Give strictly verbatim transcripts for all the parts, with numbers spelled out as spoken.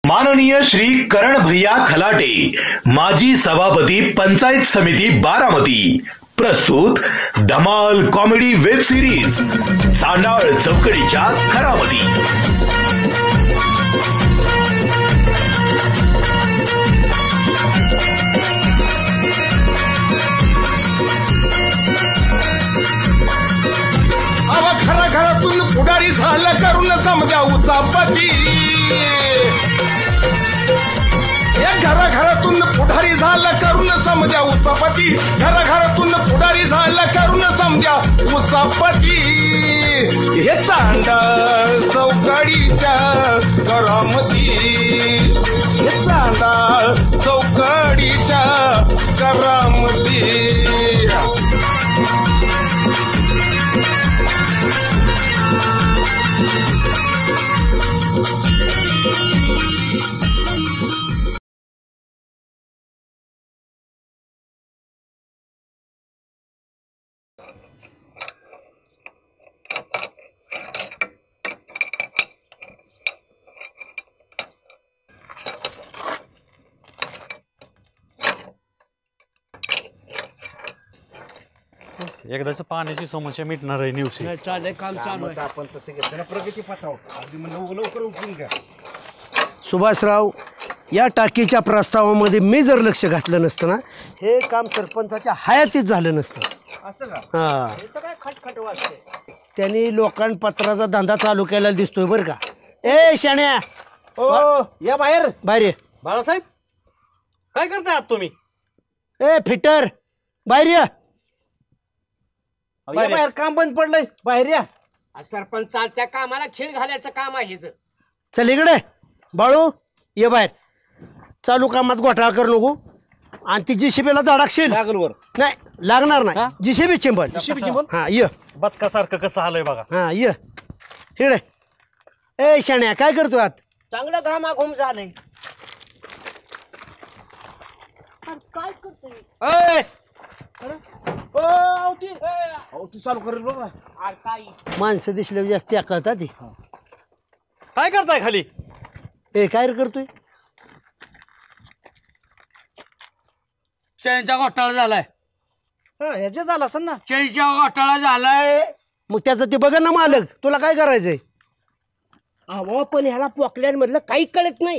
माननीय श्री करण भैया खलाटे, माजी सभापती पंचायत समिती बारामती, प्रस्तुत धमाल कॉमेडी वेब सिरीज सांडाळ चौकडीच्या खरामती। अव खरा घरातून पुढारी झाला करून समजा उचापती, या घरा घरातून पुढारी झाला करून समजा उचापती, घरा घरातून पुढारी झाला करून समजा उचापती। हे चांडाळ चौकडीच्या करामती, हे चांडाळ चौकडीच्या करामती। एकदाच पाण्याची समस्या मिटणार आहे न्यूज चालय काम चालू आहे आपण तसे घेतलं प्रगती पथाव अगदी म्हणलं लवकर उठून घ्या। सुभाषराव, या टाकीच्या प्रस्तावामध्ये मी जर लक्ष घातलं नसतं ना, हे काम सरपंचाच्या हयातीत झालं नसतं। असं का? हा, हे तर काय खटखट वाटते। त्यांनी लोकांपत्राचा धंदा चालू केलेला दिसतोय बरं का। ए शाण्या, ओ या बाहेर बाहेर ये। बाळासाहेब, काय करताय आत तुम्ही? ए फिटर, बाहेर ये। या बाहेर, काम बंद पडलंय, बाहेर या। सरपंच चालत्या कामाला खीळ घालायचं काम आहे हिचं। चल इकडे बाळू, ये बाहेर। चालू कामात घोटाळा करू नको आणि ती जीसीबीला धडाकशील लागलवर नाही, लागणार नाही। जीसीबी चिंबल, जीसीबी चिंबल? हा ये। बदकासारखं कसं आलंय बघा। हा ये इकडे। ए शाण्या, काय करतोय आत? चांगलं घामाघूम झालंय। काय करतोय? चालू करेल बघा। माणसं दिसल्यावर जास्त कळतात ती। काय करताय खाली? ए काय रे करतोय? चेनचा घोटाळा झालाय। ह्याच्या झाला असं ना। चेनचा घोटाळा झालाय। मग त्याचं ते बघ ना मालक, तुला काय करायचंय? अहो पण ह्याला पॉकलँड मधलं काही कळत नाही।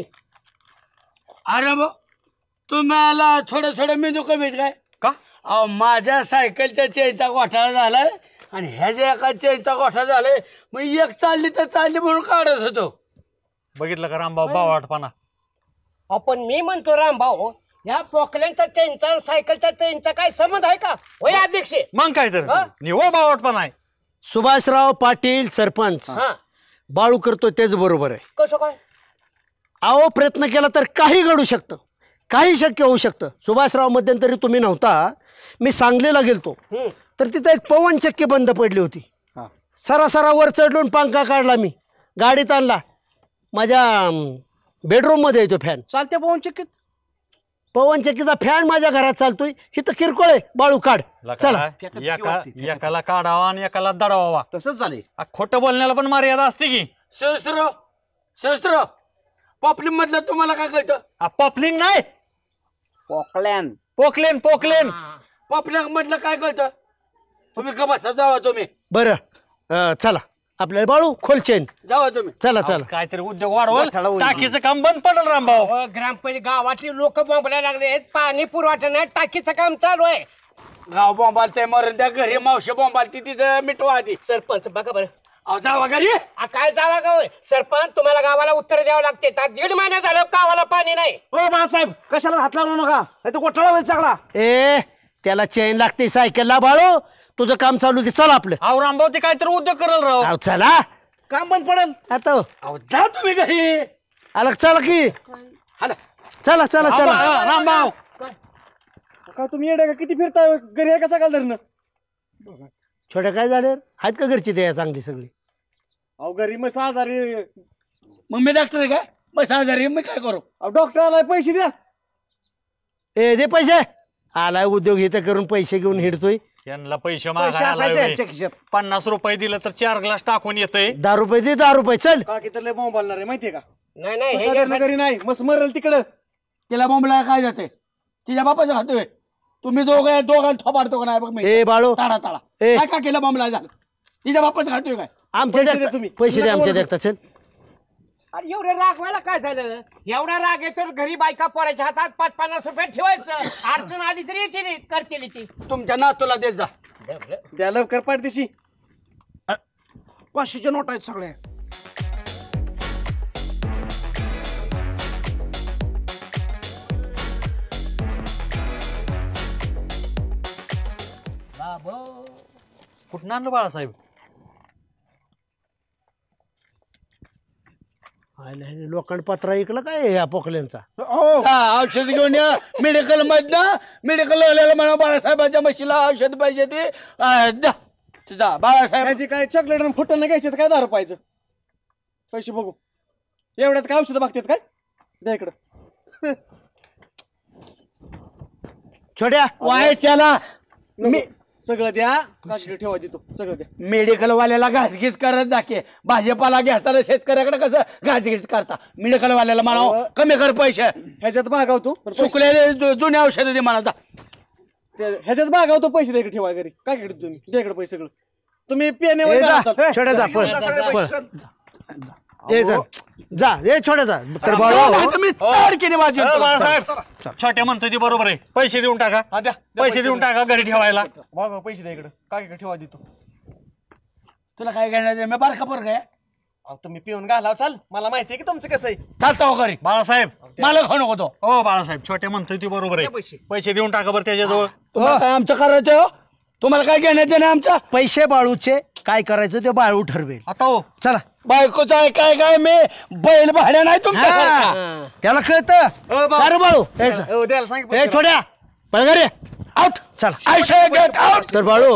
अरे मग तुम्हाला थोडं थोडं मेंदू कमीच काय का? अहो माझ्या सायकलच्या चेनचा घोटाळा झालाय आणि ह्याच्या एका चेनचा घोटाळा झालाय, मग एक चालली तर चालली म्हणून काढत होतो। बघितलं का रामभाऊ बावाटपणा? आपण मी म्हणतो रामभाऊ, ह्या पॉकलँडचा चेनचा सायकलच्या चेनचा काय संबंध आहे का? होय अध्यक्ष? मग काय तर निव्वळ बावाटपणा आहे। सुभाषराव पाटील सरपंच, हा, बाळू करतो तेच बरोबर आहे। कसं काय? अहो प्रयत्न केला तर काही घडू शकतं, काही शक्य होऊ शकतं। सुभाषराव मध्यंतरी तुम्ही नव्हता, मी सांगलीला गेलतो, तर तिथं एक पवन चक्की बंद पडली होती। सरासरा वर चढलून पंखा काढला, मी गाडीत आणला, माझ्या बेडरूम मध्ये येतो फॅन। चालते पवन चक्कीत? पवन चक्कीचा फॅन माझ्या घरात चालतोय, हिथं किरकोळ आहे। बाळू काढ, चला। एका एकाला काढावा आणि एकाला दडवावा, तसंच झाले। खोटं बोलण्याला पण मर्यादा असते की। सहस्त्र सहस्त्र पॉपलिन मधलं तुम्हाला काय कळतं? पॉपलिंग नाही, पॉकलँड पोकलेन पोकलेन पॉपलिन मधलं काय कळतं? तुम्ही का बसा, जावा तुम्ही, बरं अं, चला आपल्याला बाळू खोल चेन, जावा तुम्ही। चला चला। काहीतरी उद्योग वाढवल, टाकीचं काम बंद पडल रामभाऊ। ग्रामपंचायत गावातली लोक बोंबलायला लागले आहेत, पाणी पुरवठा नाही, टाकीचं काम चालू आहे। गाव बोंबालते, मरण त्या घरी मावशी बोंबालती, तिचं मिटवा आधी। सरपंच बघा बरं, अहो जावा घरी। काय जावा गाव? सरपंच तुम्हाला गावाला उत्तर द्यावं लागते। दीड महिना झालं गावाला पाणी नाही। ओ बाळासाहेब, कशाला हात लावू नका, तो घोटाळा होईल सगळा। ए त्याला चेन लागते सायकलला। बाळू तुझं काम चालू दे, चल आपलं। अहो रामभाऊ, ते काहीतरी उद्योग करल राव। अहो चला, काम बंद पडेल आता। अहो जा तुम्ही घरी। अलग चला की, चला चला चला। रामभाऊ, का तुम्ही येडे का? किती फिरताय घरी? आहे कसा काल धरणं? छोट्या काय झाले आहेत का घरची ते चांगली सगळी? अहो घरी मग सहा हजार आहे. मग मी डॉक्टर आहे काय? मग सहा हजार आहे, मी काय करू? अहो डॉक्टर आलाय, पैसे द्या। ए दे पैसे। आलाय उद्योग इथं करून पैसे घेऊन हिडतोय। यांना पैसे पैसे असायचे यांच्या मागायला खिशात. पन्नास रुपये दिलं तर चार ग्लास टाकून येतोय। दहा रुपये दे, दहा रुपये चल। का की तर लय बॉम्ब बालणार आहे माहितीये का? नाही नाही हे सकाळच्या घरी नाही मस्त मरल तिकडं. तिला बोंबला काय जाते तिच्या बापाचं खातोय तुम्ही दोघं दोघांना थोपाडतो का नाही बघ मी ए बाळू ताडा ताडा ए. काय का केलं बोंबला झालं तिच्या बापाचं खातोय काय आमच्या पैसे देखता- द्या तुम्ही. पैसे द्या नका आमच्या बोलू. देखता चल. अरे एवढं राग व्हायला काय झालं एवढा राग येतो घरी बायका पोराच्या हातात पाच पन्नास रुपये ठेवायचं अडचण आली तरी येते करते ती तुमच्या नातूला देत जा द्या लवकर पाठदिशी. पाचशेच्या नोट आहेत सगळ्या. कुठं आणलं बाळासाहेब? लोखंड पत्रा ऐकलं काय या पोकल्यांचा? औषध घेऊन या मेडिकल मधनं मेडिकल वाल्याला म्हणा बाळासाहेबांच्या म्हशीला औषध पाहिजे ते अं, जा. जा बाळासाहेब त्याची काय चॉकलेट आणि फुटण घ्यायचे तर काय दारू पाहिजे. पैसे बघू एवढ्यात काय औषधं बघतात काय. द्या इकडं. छोट्या वायच्याला मी सगळं द्या काकीकडे ठेवा देतो सगळं द्या. मेडिकल वाल्याला घासघीस करत जाके भाजीपाला घेताना शेतकऱ्याकडे कसं घासघीस करता मेडिकल वाल्याला म्हणा कमी कर पैसे ह्याच्यात भागावतो पण पैसे- सुकलेले जु- जुने औषध दे म्हणा जा. ते- ह्याच्यात भागावतो पैसे द्या इकडे ठेवा घरी काय इकडे तुम्ही द्या इकडे पैसे सगळं तुम्ही पिण्यावर ए, जा जा, आता. छोट्या जा, पळ, पळ. ए, जा जा ए छोट्या जा तर नाही बाळू तर मी ताडकीने वाजवीन अ, तुला. बाळासाहेब छोट्या म्हणतोय ती बरोबर आहे. पैसे देऊन टाका हा, द्या. द्या पैसे देऊन टाका घरी ठेवायला. भागाव पैसे द्या इकडे काकीकडे ठेवा देतो. तुला काय घेणार मी बारका पोरगा आहे अहो, तुम्ही पिऊन घाला चाल मला माहिती आहे की तुमचं कसं आहे. चालता हो घरी बाळासाहेब मला खाऊ नको तो हो बाळासाहेब छोट्या म्हणतोय ती बरोबर आहे. पैसे देऊन टाका बरं त्याच्याजवळ. तुम्हाला काय आमचं करायचं हो? तुम्हाला काय घेण्यात नाही आमचा पैसे बाळूचे काय करायचं ते बाळू ठरवेल. आता हो चला बायकोचा आहे काय काय मी बैल भाड्या नाही तुमच्या हा, त्याला कळतं अरे बाळू ए, जा. हो, द्यायला सांग ए छोट्या पळगारे आउट चला आय गेट आउट तर बाळू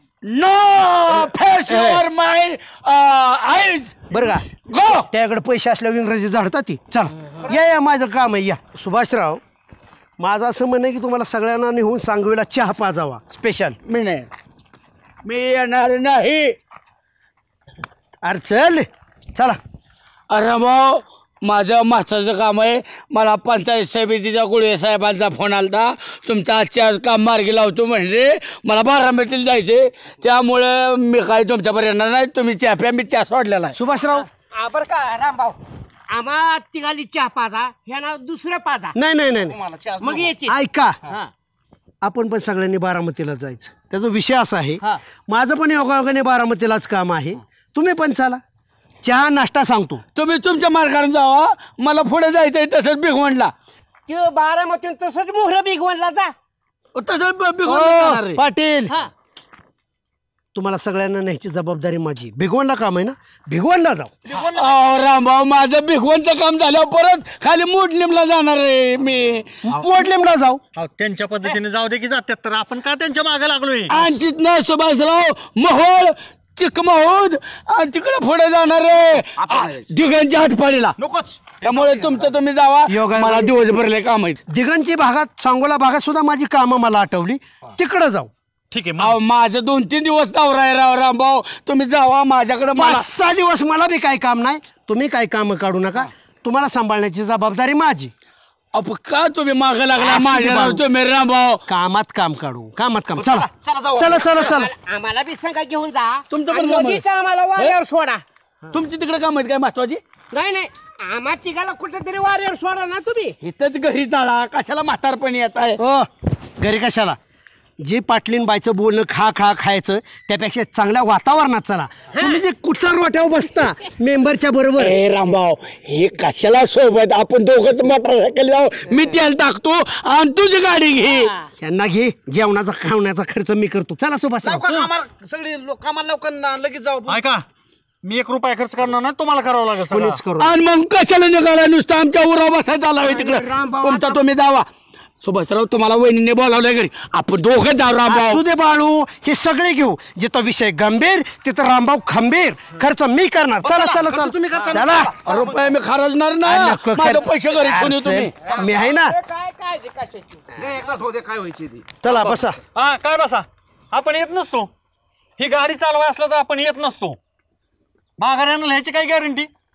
no face your my eyes बरं का गो त्याकडे पैसे असल्यावर इंग्रजी झाडतात ती. चला या या माझं काम आहे या. सुभाषराव माझं असं म्हणणं आहे की तुम्हाला सगळ्यांना नेऊन सांगवीला चहा पाजावा स्पेशल. मी नाही मी येणार नाही अरे चल चला. अरे भाऊ माझं महत्वाचं काम आहे मला पंचायत समितीच्या गुळे साहेबांचा फोन आलता तुमचं आजच्या आज काम मार्गी लावतो म्हणजे मला बारामतीला जायचे त्यामुळे मी काय तुमच्यापर्यंत येणार नाही तुम्ही चहा प्या मी चहा सोडलेला आहे सुभाषराव बरं का रामभाऊ आम्हा तिघाली चहा पाजा ह्याला दुसरं पाजा नाही नाही नाही नाही. मग येते ऐका आपण पण सगळ्यांनी बारामतीला जायचं. त्याचा विषय असा आहे हा. माझं पण योगायोगाने बारामतीलाच काम आहे. तुम्ही पण चला चहा नाश्ता सांगतो. तुम्ही तुमच्या मार्गाने जावा मला पुढे जायचंय तसंच भिगवणला ते बारामतीतून तसंच मोहर भिगवणला जा तसंच भिगवण ओ, पाटील तुम्हाला सगळ्यांना न्यायची जबाबदारी माझी. भिगवणला काम आहे ना भिगवणला जाऊ. रामभाऊ माझं भिगवणचं काम झालं परत खाली मोडलिमला जाणार आहे मी मोडलेमला जाऊ. अहो, त्यांच्या पद्धतीने जाऊ दे की जातात तर आपण का त्यांच्या मागे लागलोय. आणि तिथनं सुभाषराव मोहोळ चिकमहोद आणि तिकडे पुढे जाणार आहे दिघांच्या हातपाडीला नकोच त्यामुळे तुमचं तुम्ही जावा योगा- मला दिवसभरले काम आहेत दिगंची भागात सांगोला भागात सुद्धा माझी कामं मला आठवली तिकडं जाऊ. ठीक आहे मग. अहो, माझं दोन तीन दिवस दौरा आहे राव रामभाऊ तुम्ही जावा माझ्याकडे मला पाच सहा दिवस मला बी काही काम नाही. तुम्ही काही काम काढू नका. तुम्हाला सांभाळण्याची जबाबदारी माझी. अप का तुम्ही मागं लागला असू दे माझ्या भाऊ. तुम्ही रामभाऊ कामात काम काढू कामात काम. चला चला चला चला. आम्हाला बी संघ घेऊन जा तुमचं पण आणि काम आहे. मधीच आम्हाला वाऱ्यावर सोडा तुमची तिकडे काम आहेत काय महत्वाची नाही नाही आम्हा तिघाला कुठेतरी वाऱ्यावर सोडा ना तुम्ही इथंच घरी चाला कशाला म्हातारपणी येत आहे ओ घरी कशाला जे पाटलीन बायचं बोलणं खा खा खायचं त्यापेक्षा चांगल्या वातावरणात चला. तुम्ही जे कुठला रोट्यावर बसता मेंबरच्या बरोबर ए रामभाऊ हे कशाला सोबत आपण दोघंच मोटरसायकल जाऊ मी तेल टाकतो आणि तुझी गाडी घे यांना घे जेवणाचा खावण्याचा खर्च मी करतो. चला सुभाषराव. सगळे लोक कामाला लवकर लगेच जाऊ. ऐका मी एक रुपया खर्च करणार नाही तुम्हाला करावं लागेल सगळं. कोणीच करू आणि मग कशाला निघाला नुसतं आमच्या उरा बसायचा आला तिकडे तुमचा तुम्ही जावा सुभाषराव तुम्हाला वहिनीने बोलावलंय घरी आपण दोघं जाऊ असू रामभाऊ दे बाळू हे सगळे घेऊ जिथं विषय गंभीर तिथं रामभाऊ खंबीर खर्च मी करणार. चला चला चला चला. रुपये मी खर्चणार ना नको माझे खर्च. पैसे घरी ठेवून येतो मी अडचण. मी आहे ना. काय काळजी कशाची काय व्हायची ती. चला बसा. हा काय बसा आपण येत नसतो ही गाडी चालवाय असलं तर आपण येत नसतो. माघाऱ्यानं ह्याची काय गॅरंटी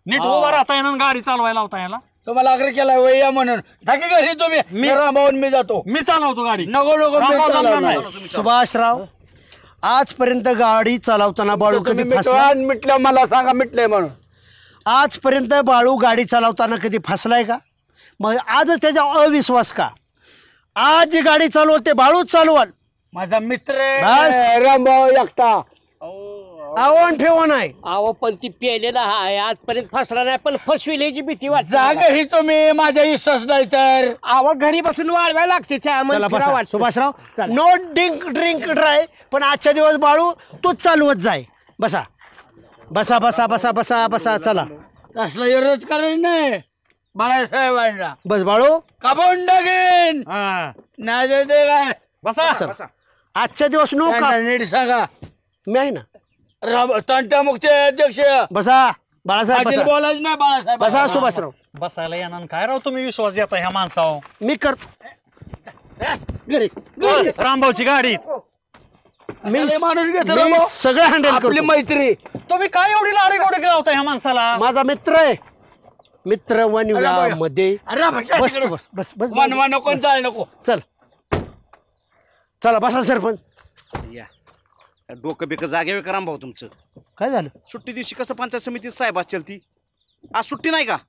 नीट उभा राहता येणार गाडी चालवायला लावता याला तुम्हाला आग्रह केला वय या म्हणून थाकी घरी तुम्ही मी रामावून मी जातो मी चालवतो गाडी नको नको मी रामभाऊ जमणार चालवणार. नाही. सुभाषराव आजपर्यंत गाडी चालवताना बाळू तुम्ही कधी मिटवा फसला आणि मिटलं मला सांगा मिटलंय म्हणून आजपर्यंत बाळू गाडी चालवताना कधी फसलाय का मग आजच त्याचा अविश्वास का आज जी गाडी चालवते बाळूच चालवाल माझा मित्र बस. आहे रामभाऊ एकटा आवण ठेवण आहे अहो पण ती पेलेला आहे आजपर्यंत फसला नाही पण फसविल्याची भीती वाटते जाग ही तुम्ही माझ्या विश्वास नाही तर अहो घरी बसून वाढवायला लागते त्या चला आम्हाला बसा फिरावं वाटतं. Subhashrao no drink drink dry पण आजच्या दिवस बाळू तूच चालवत जाय बसा बसा बसा बसा बसा बसा चला असलं विरोध करायचं नाही बाळासाहेबांना बस बाळू कापून टाकेन हा. नाही तर ते काय बसा आजच्या दिवस नो का त्यांना नीट सांगा मी आहे ना राम तंटा मुक्ती अध्यक्ष बसा बाळासाहेब पाटील बसा बोलायच नाही बाळासाहेब बसा सुभाषराव बसायला येणार काय राव तुम्ही विश्वास देता ह्या माणसावर मी कर घरी रामभाऊची गाडी मी लय माणूस घेतो रे मी भाऊ. सगळं हँडल आपली करतो मैत्री तुम्ही काय एवढी लाडी गोडी लावता ह्या माणसाला माझा मित्र आहे मित्र वनिवला मध्ये अरे बाबा, बस तू बस बस बस वनवा नको आणि जाळ नको चल चला बसा सरपंच या डोकं बिकं जागे कराम भाऊ तुमचं काय झालं सुट्टी दिवशी कसं पंचायत समितीत साहेब असेल ती आज सुट्टी नाही का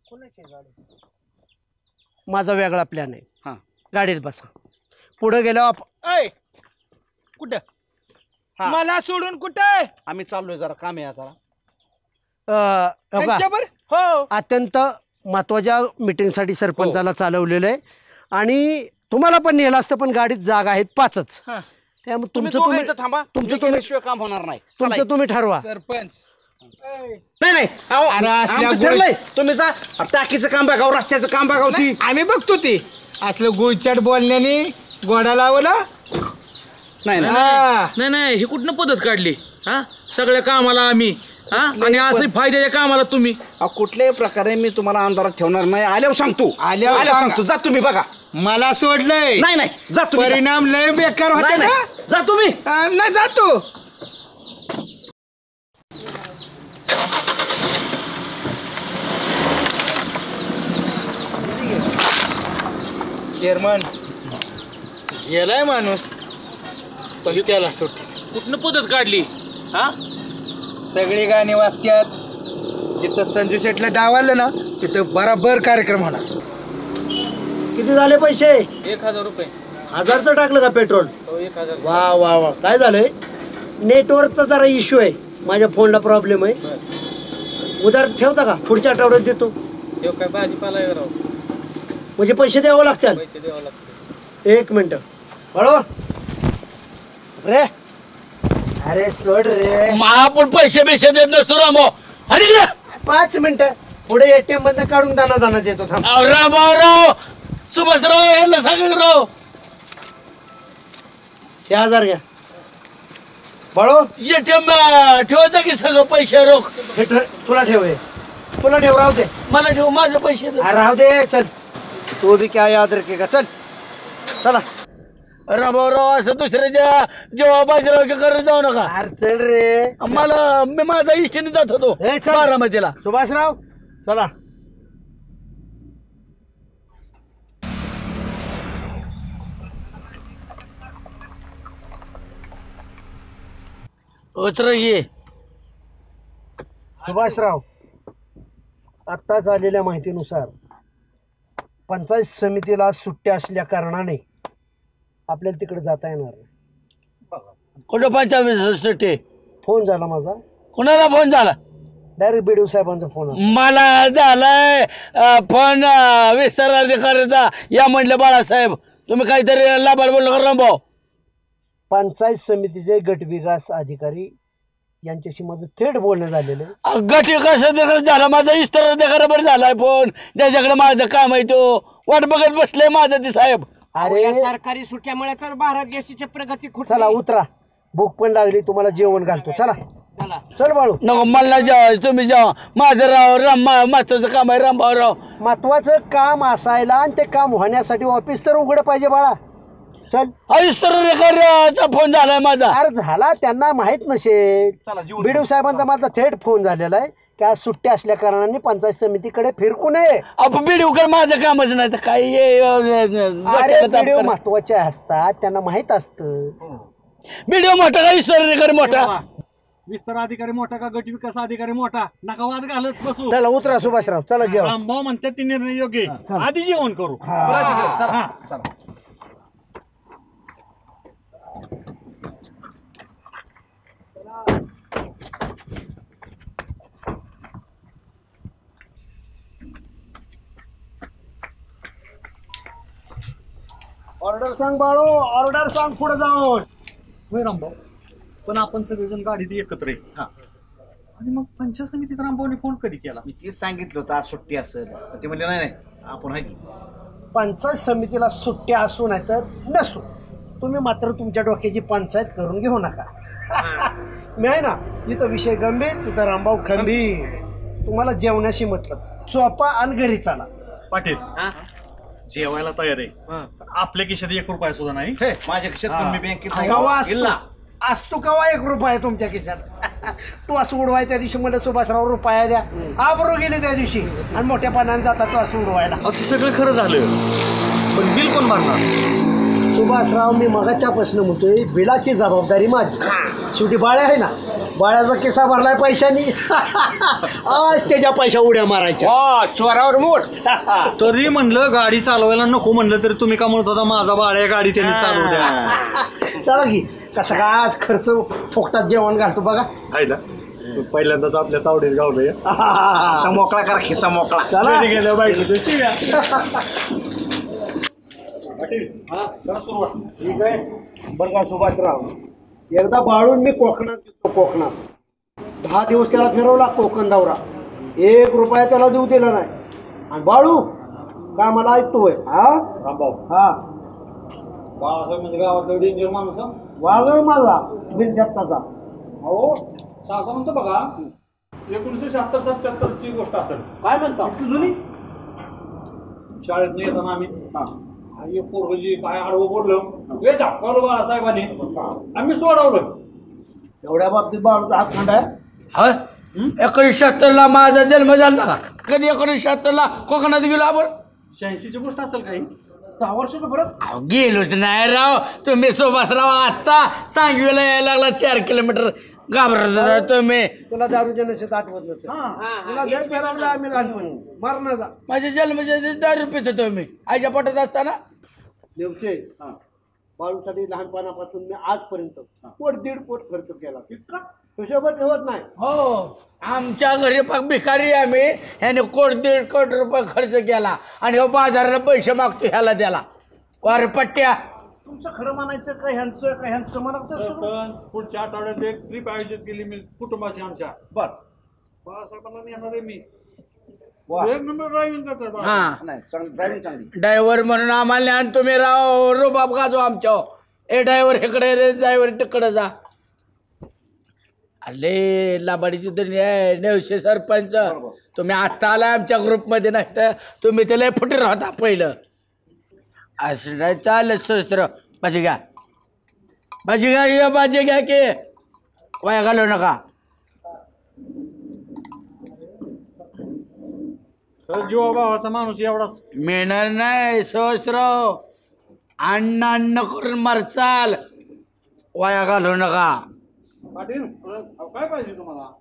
माझा वेगळा प्लॅन आहे हा गाडीत बसा पुढे गेल्यावर ऐ कुठं हा. मला सोडून कुठे आम्ही चाललोय जरा काम आहे जरा अं, हो का? त्यांच्यावर हो अत्यंत महत्वाच्या मिटिंगसाठी सरपंचाला चालवलेलं आहे आणि तुम्हाला पण नेलं असतं पण गाडीत जागा आहेत पाचच त्यामुळे तुम्ही तुमचं दोघं तुम्ही इथं थांबा तुमचं मी तुम्ही गेल्याशिवाय काम होणार नाही चला, तुमचं तुम्ही ठरवा सरपंच नाही नाही अहो, अरे असल्या आमचं गोष्टी- ठरलंय तुम्ही जा टाकीचं काम बघाव रस्त्याचं काम बघाव ती आम्ही बघतो ती असलं गुळचाट बोलण्याने गोडा लावला नाही ना हा. नाही नाही ही कुठनं पद्धत काढली हा सगळ्या कामाला आम्ही हा आणि असं फायद्याच्या कामाला तुम्ही अहो, कुठल्याही प्रकारे मी तुम्हाला अंधारात ठेवणार नाही आल्यावर सांगतो आल्यावर सांगा. सांगतो जा तुम्ही बघा मला सोडलंय नाही नाही जा तुम्ही जा. परिणाम लय बेकार होते नाही, ना नाही. जा तुम्ही हा, नाही जातो चेअरमन गेलाय माणूस पण त्याला सुट्टी कुठनं पद्धत काढली हा सगळी गाणी वाजत्यात जिथं संजू शेटला डाव आलं ना तिथं बराबर कार्यक्रम होणार किती झाले पैसे एक हजार रुपये हजारचं टाकलं का पेट्रोल हो एक हजार वा वा वा काय झालंय नेटवर्कचा जरा इश्यू आहे माझ्या फोनला प्रॉब्लेम आहे उधार ठेवता का पुढच्या आठवड्यात देतो तेव्हा काय भाजीपाला आहे राव म्हणजे पैसे द्यावं लागतात पैसे द्यावं लागते एक मिनिट हळू रे अरे सोड रे आपण पैसे पैसे देत नसतो रामो अरे पाच मिनिट पुढे एटीएम बंद काढून दाना दाना देतो थांब रामभाऊ राव सुभाषराव यांना सांगा राव हे हजार घ्या बाळू एटीएम ठेवायचं की सगळं पैसे रोख हे ठ- तुला ठेव हे तुला ठेव राहू दे मला ठेव माझे पैसे दे. अरे राहू दे चल तू बी क्या याद रखेगा चल चला रामभाऊ राव असं दुसऱ्याच्या जेव्हा बाजीराव की करत जाऊ नका अरे चल रे मला मी माझा इष्टीने जात होतो ए, चल. बारामतीला सुभाषराव चला उतर ये सुभाषराव आत्ताच आलेल्या माहितीनुसार पंचायत समितीला सुट्ट्या असल्या कारणाने आपल्याला तिकडे जाता येणार नाही कुठं पंचायत फोन झाला माझा कुणाला फोन झाला डायरेक्ट बीडीओ साहेबांचा फोन आला मला झालाय अं, फोन अं, विस्तार अधिकाऱ्याचा या म्हणलं बाळासाहेब तुम्ही काहीतरी लाभार बोललो का रामभाऊ पंचायत समितीचे गटविकास अधिकारी यांच्याशी माझं थेट बोलणं झालेलं आहे. गट विकास अधिकारी झाला माझा विस्तार अधिकाऱ्यावर झालाय फोन त्याच्याकडे माझं काम आहे तो वाट बघत बसले माझं ते साहेब अरे या सरकारी सुट्ट्यामुळे तर भारत देशाची प्रगती खूप चला उतरा भूक पण लागली तुम्हाला जेवण घालतो चला चला चल बाळू नको मला जेवा तुम्ही जेवा माझं राव राम मा- महत्वाचं काम आहे रामभाऊ राव महत्वाचं काम असायला आणि ते काम होण्यासाठी ऑफिस तर उघडं पाहिजे बाळा चल चा फोन झालाय माझा. अरे झाला, त्यांना माहित नसेल. बीडीओ साहेबांचा माझा थेट फोन झालेला आहे की आज सुट्टी असल्या कारणाने पंचायत समितीकडे फिरकू नये. आपण बीडीओकर माझं कामच नाही तर काही बीडीओ महत्वाचे असतात, त्यांना माहित असतं. बीडीओ मोठा का ईश्वर मोठा? विस्तार अधिकारी मोठा का गट विकास अधिकारी मोठा? नका वाद घालत बसू. चला उतरा सुभाषराव, चला जेवा. रामभाऊ म्हणतात ते निर्णय योग्य आहे. आधी जेवण करू. चला चला. ऑर्डर सांग बाळो, ऑर्डर सांग पुढे जाऊन. होय रामभाऊ, पण आपण सगळेजण गाडीत एकत्र आहे. हा, आणि मग पंचायत समितीत रामभाऊने फोन कधी केला? मी तेच सांगितलं होतं आज सुट्टी असेल, ते म्हणले नाही नाही आपण आहे की. पंचायत समितीला सुट्ट्या असू नाही तर नसू, तुम्ही मात्र तुमच्या डोक्याची पंचायत करून घेऊ नका. मी आहे ना, इथं विषय गंभीर, तिथं रामभाऊ खंबीर. तुम्हाला जेवणाशी मतलब, चोपा आणि घरी चाला. पाटील जेवायला तयार आहे. आपल्या खिशात एक रुपया सुद्धा नाही. माझ्या खिशात पण मी बँकेत कवा असतो असतो कवा एक रुपया तुमच्या खिशात? तू असं उडवाय त्या दिवशी मला सुभाषराव रुपया द्या, आबरू गेले त्या दिवशी, आणि मोठ्या पानाने जाता तू असं उडवायला. ते सगळं खरं झालं, पण बिल कोण भरणार? सुभाषराव, मी मगाच्या प्रश्न म्हणतोय, बिलाची जबाबदारी माझी. शेवटी बाळ्या आहे ना, बाळ्याचा किस्सा भरलाय पैशानी. आज त्याच्या पैशा उड्या मारायच्या. चोरावर मोठ. तरी म्हणलं गाडी चालवायला नको म्हणलं तरी तुम्ही का म्हणत होता माझा बाळ्या गाडी त्यांनी चालवू द्या. चला की, कसं का आज खर्च फोकटात जेवण घालतो बघा. आहे ना, पहिल्यांदाच आपल्या तावडीत गावलंय. मोकळा करा खिसा मोकळा. चला गेल्या बाईक ठीक आहे. बरं का सुभाषराव, एकदा बाळून मी कोकणात गेलो. कोकणात दहा दिवस त्याला फिरवला कोकण दौरा, एक रुपया त्याला देऊ दिला नाही. आणि बाळू का मला ऐकतोय? हा रामभाऊ, हा बाळासाहेब म्हणजे गावातला डेंजर माणूस. वाघ माझा बिल जप्ताचा. हो, साधा म्हणतो बघा, एकोणीसशे शहात्तर सत्याहत्तर ची गोष्ट असेल. काय म्हणता जुनी? शाळेत नाही येताना आम्ही आणि पोरगजी काय आडवं बोललं, हे दाखवलं बाळासाहेबांनी, आम्ही सोडवलं. एवढ्या बाबतीत बाळूचा हात खंड आहे. एकोणीसशे शहात्तर ला माझा जन्म झाला का? कधी एकोणीसशे शहात्तर ला कोकणात गेलो आपण? शहाऐंशी ची गोष्ट असेल काही. दहा वर्षाचं फरक. गेलोच नाही राव. तुम्ही सुभाषराव आता सांगवीला यायला लागला चार किलोमीटर घाबरत तुम्ही. तुला दारूच्या नशेत आठवत नसेल. तुला जग फिरवलं आम्ही लहानपणी मारण्याचा. माझ्या जन्माच्या दारू पित होतो मी आईच्या पोटात असताना. देवचे बाळूसाठी लहानपणापासून मी आजपर्यंत पोट दीड पोट खर्च केला. इतका हिशोबा ठेवत नाही. हो, आमच्या घरी पाक भिकारी आम्ही. ह्याने कोट दीड कोटी रुपये खर्च केला आणि हो बाजाराला पैसे मागतो ह्याला द्याला. वार पट्ट्या. तुमचं खरं म्हणायचं का ह्यांचं का ह्यांचं म्हणायचं? पुढच्या आठवड्यात एक ट्रिप आयोजित केली मी कुटुंबाची आमच्या. बर, बाळासाहेबांना येणार आहे मी. एक नंबर ड्रायव्हिंग करतात. हा, ड्रायव्हिंग चांगली. ड्रायव्हर म्हणून आम्हाला आणि तुम्ही राव रुबाब गाजो आमच्या. ए ड्रायव्हर इकडे रे, ड्रायव्हर तिकडे जा. अरे लाबाडीची दुनिया आहे. नेवशे सरपंच तुम्ही आत्ता आला आमच्या ग्रुपमध्ये, नसतं तुम्ही त्याला फुटीर होता पहिलं. असं नाही चालत सहस्र. भाजी घ्या, भाजी घ्या, भाजी घ्या की वाया घालू नका. जीवा भावाचा माणूस एवढाच मिळणार नाही सहस्र. अन्न अन्न करून मरचाल, वाया घालू नका. पाटील, काय पाहिजे तुम्हाला?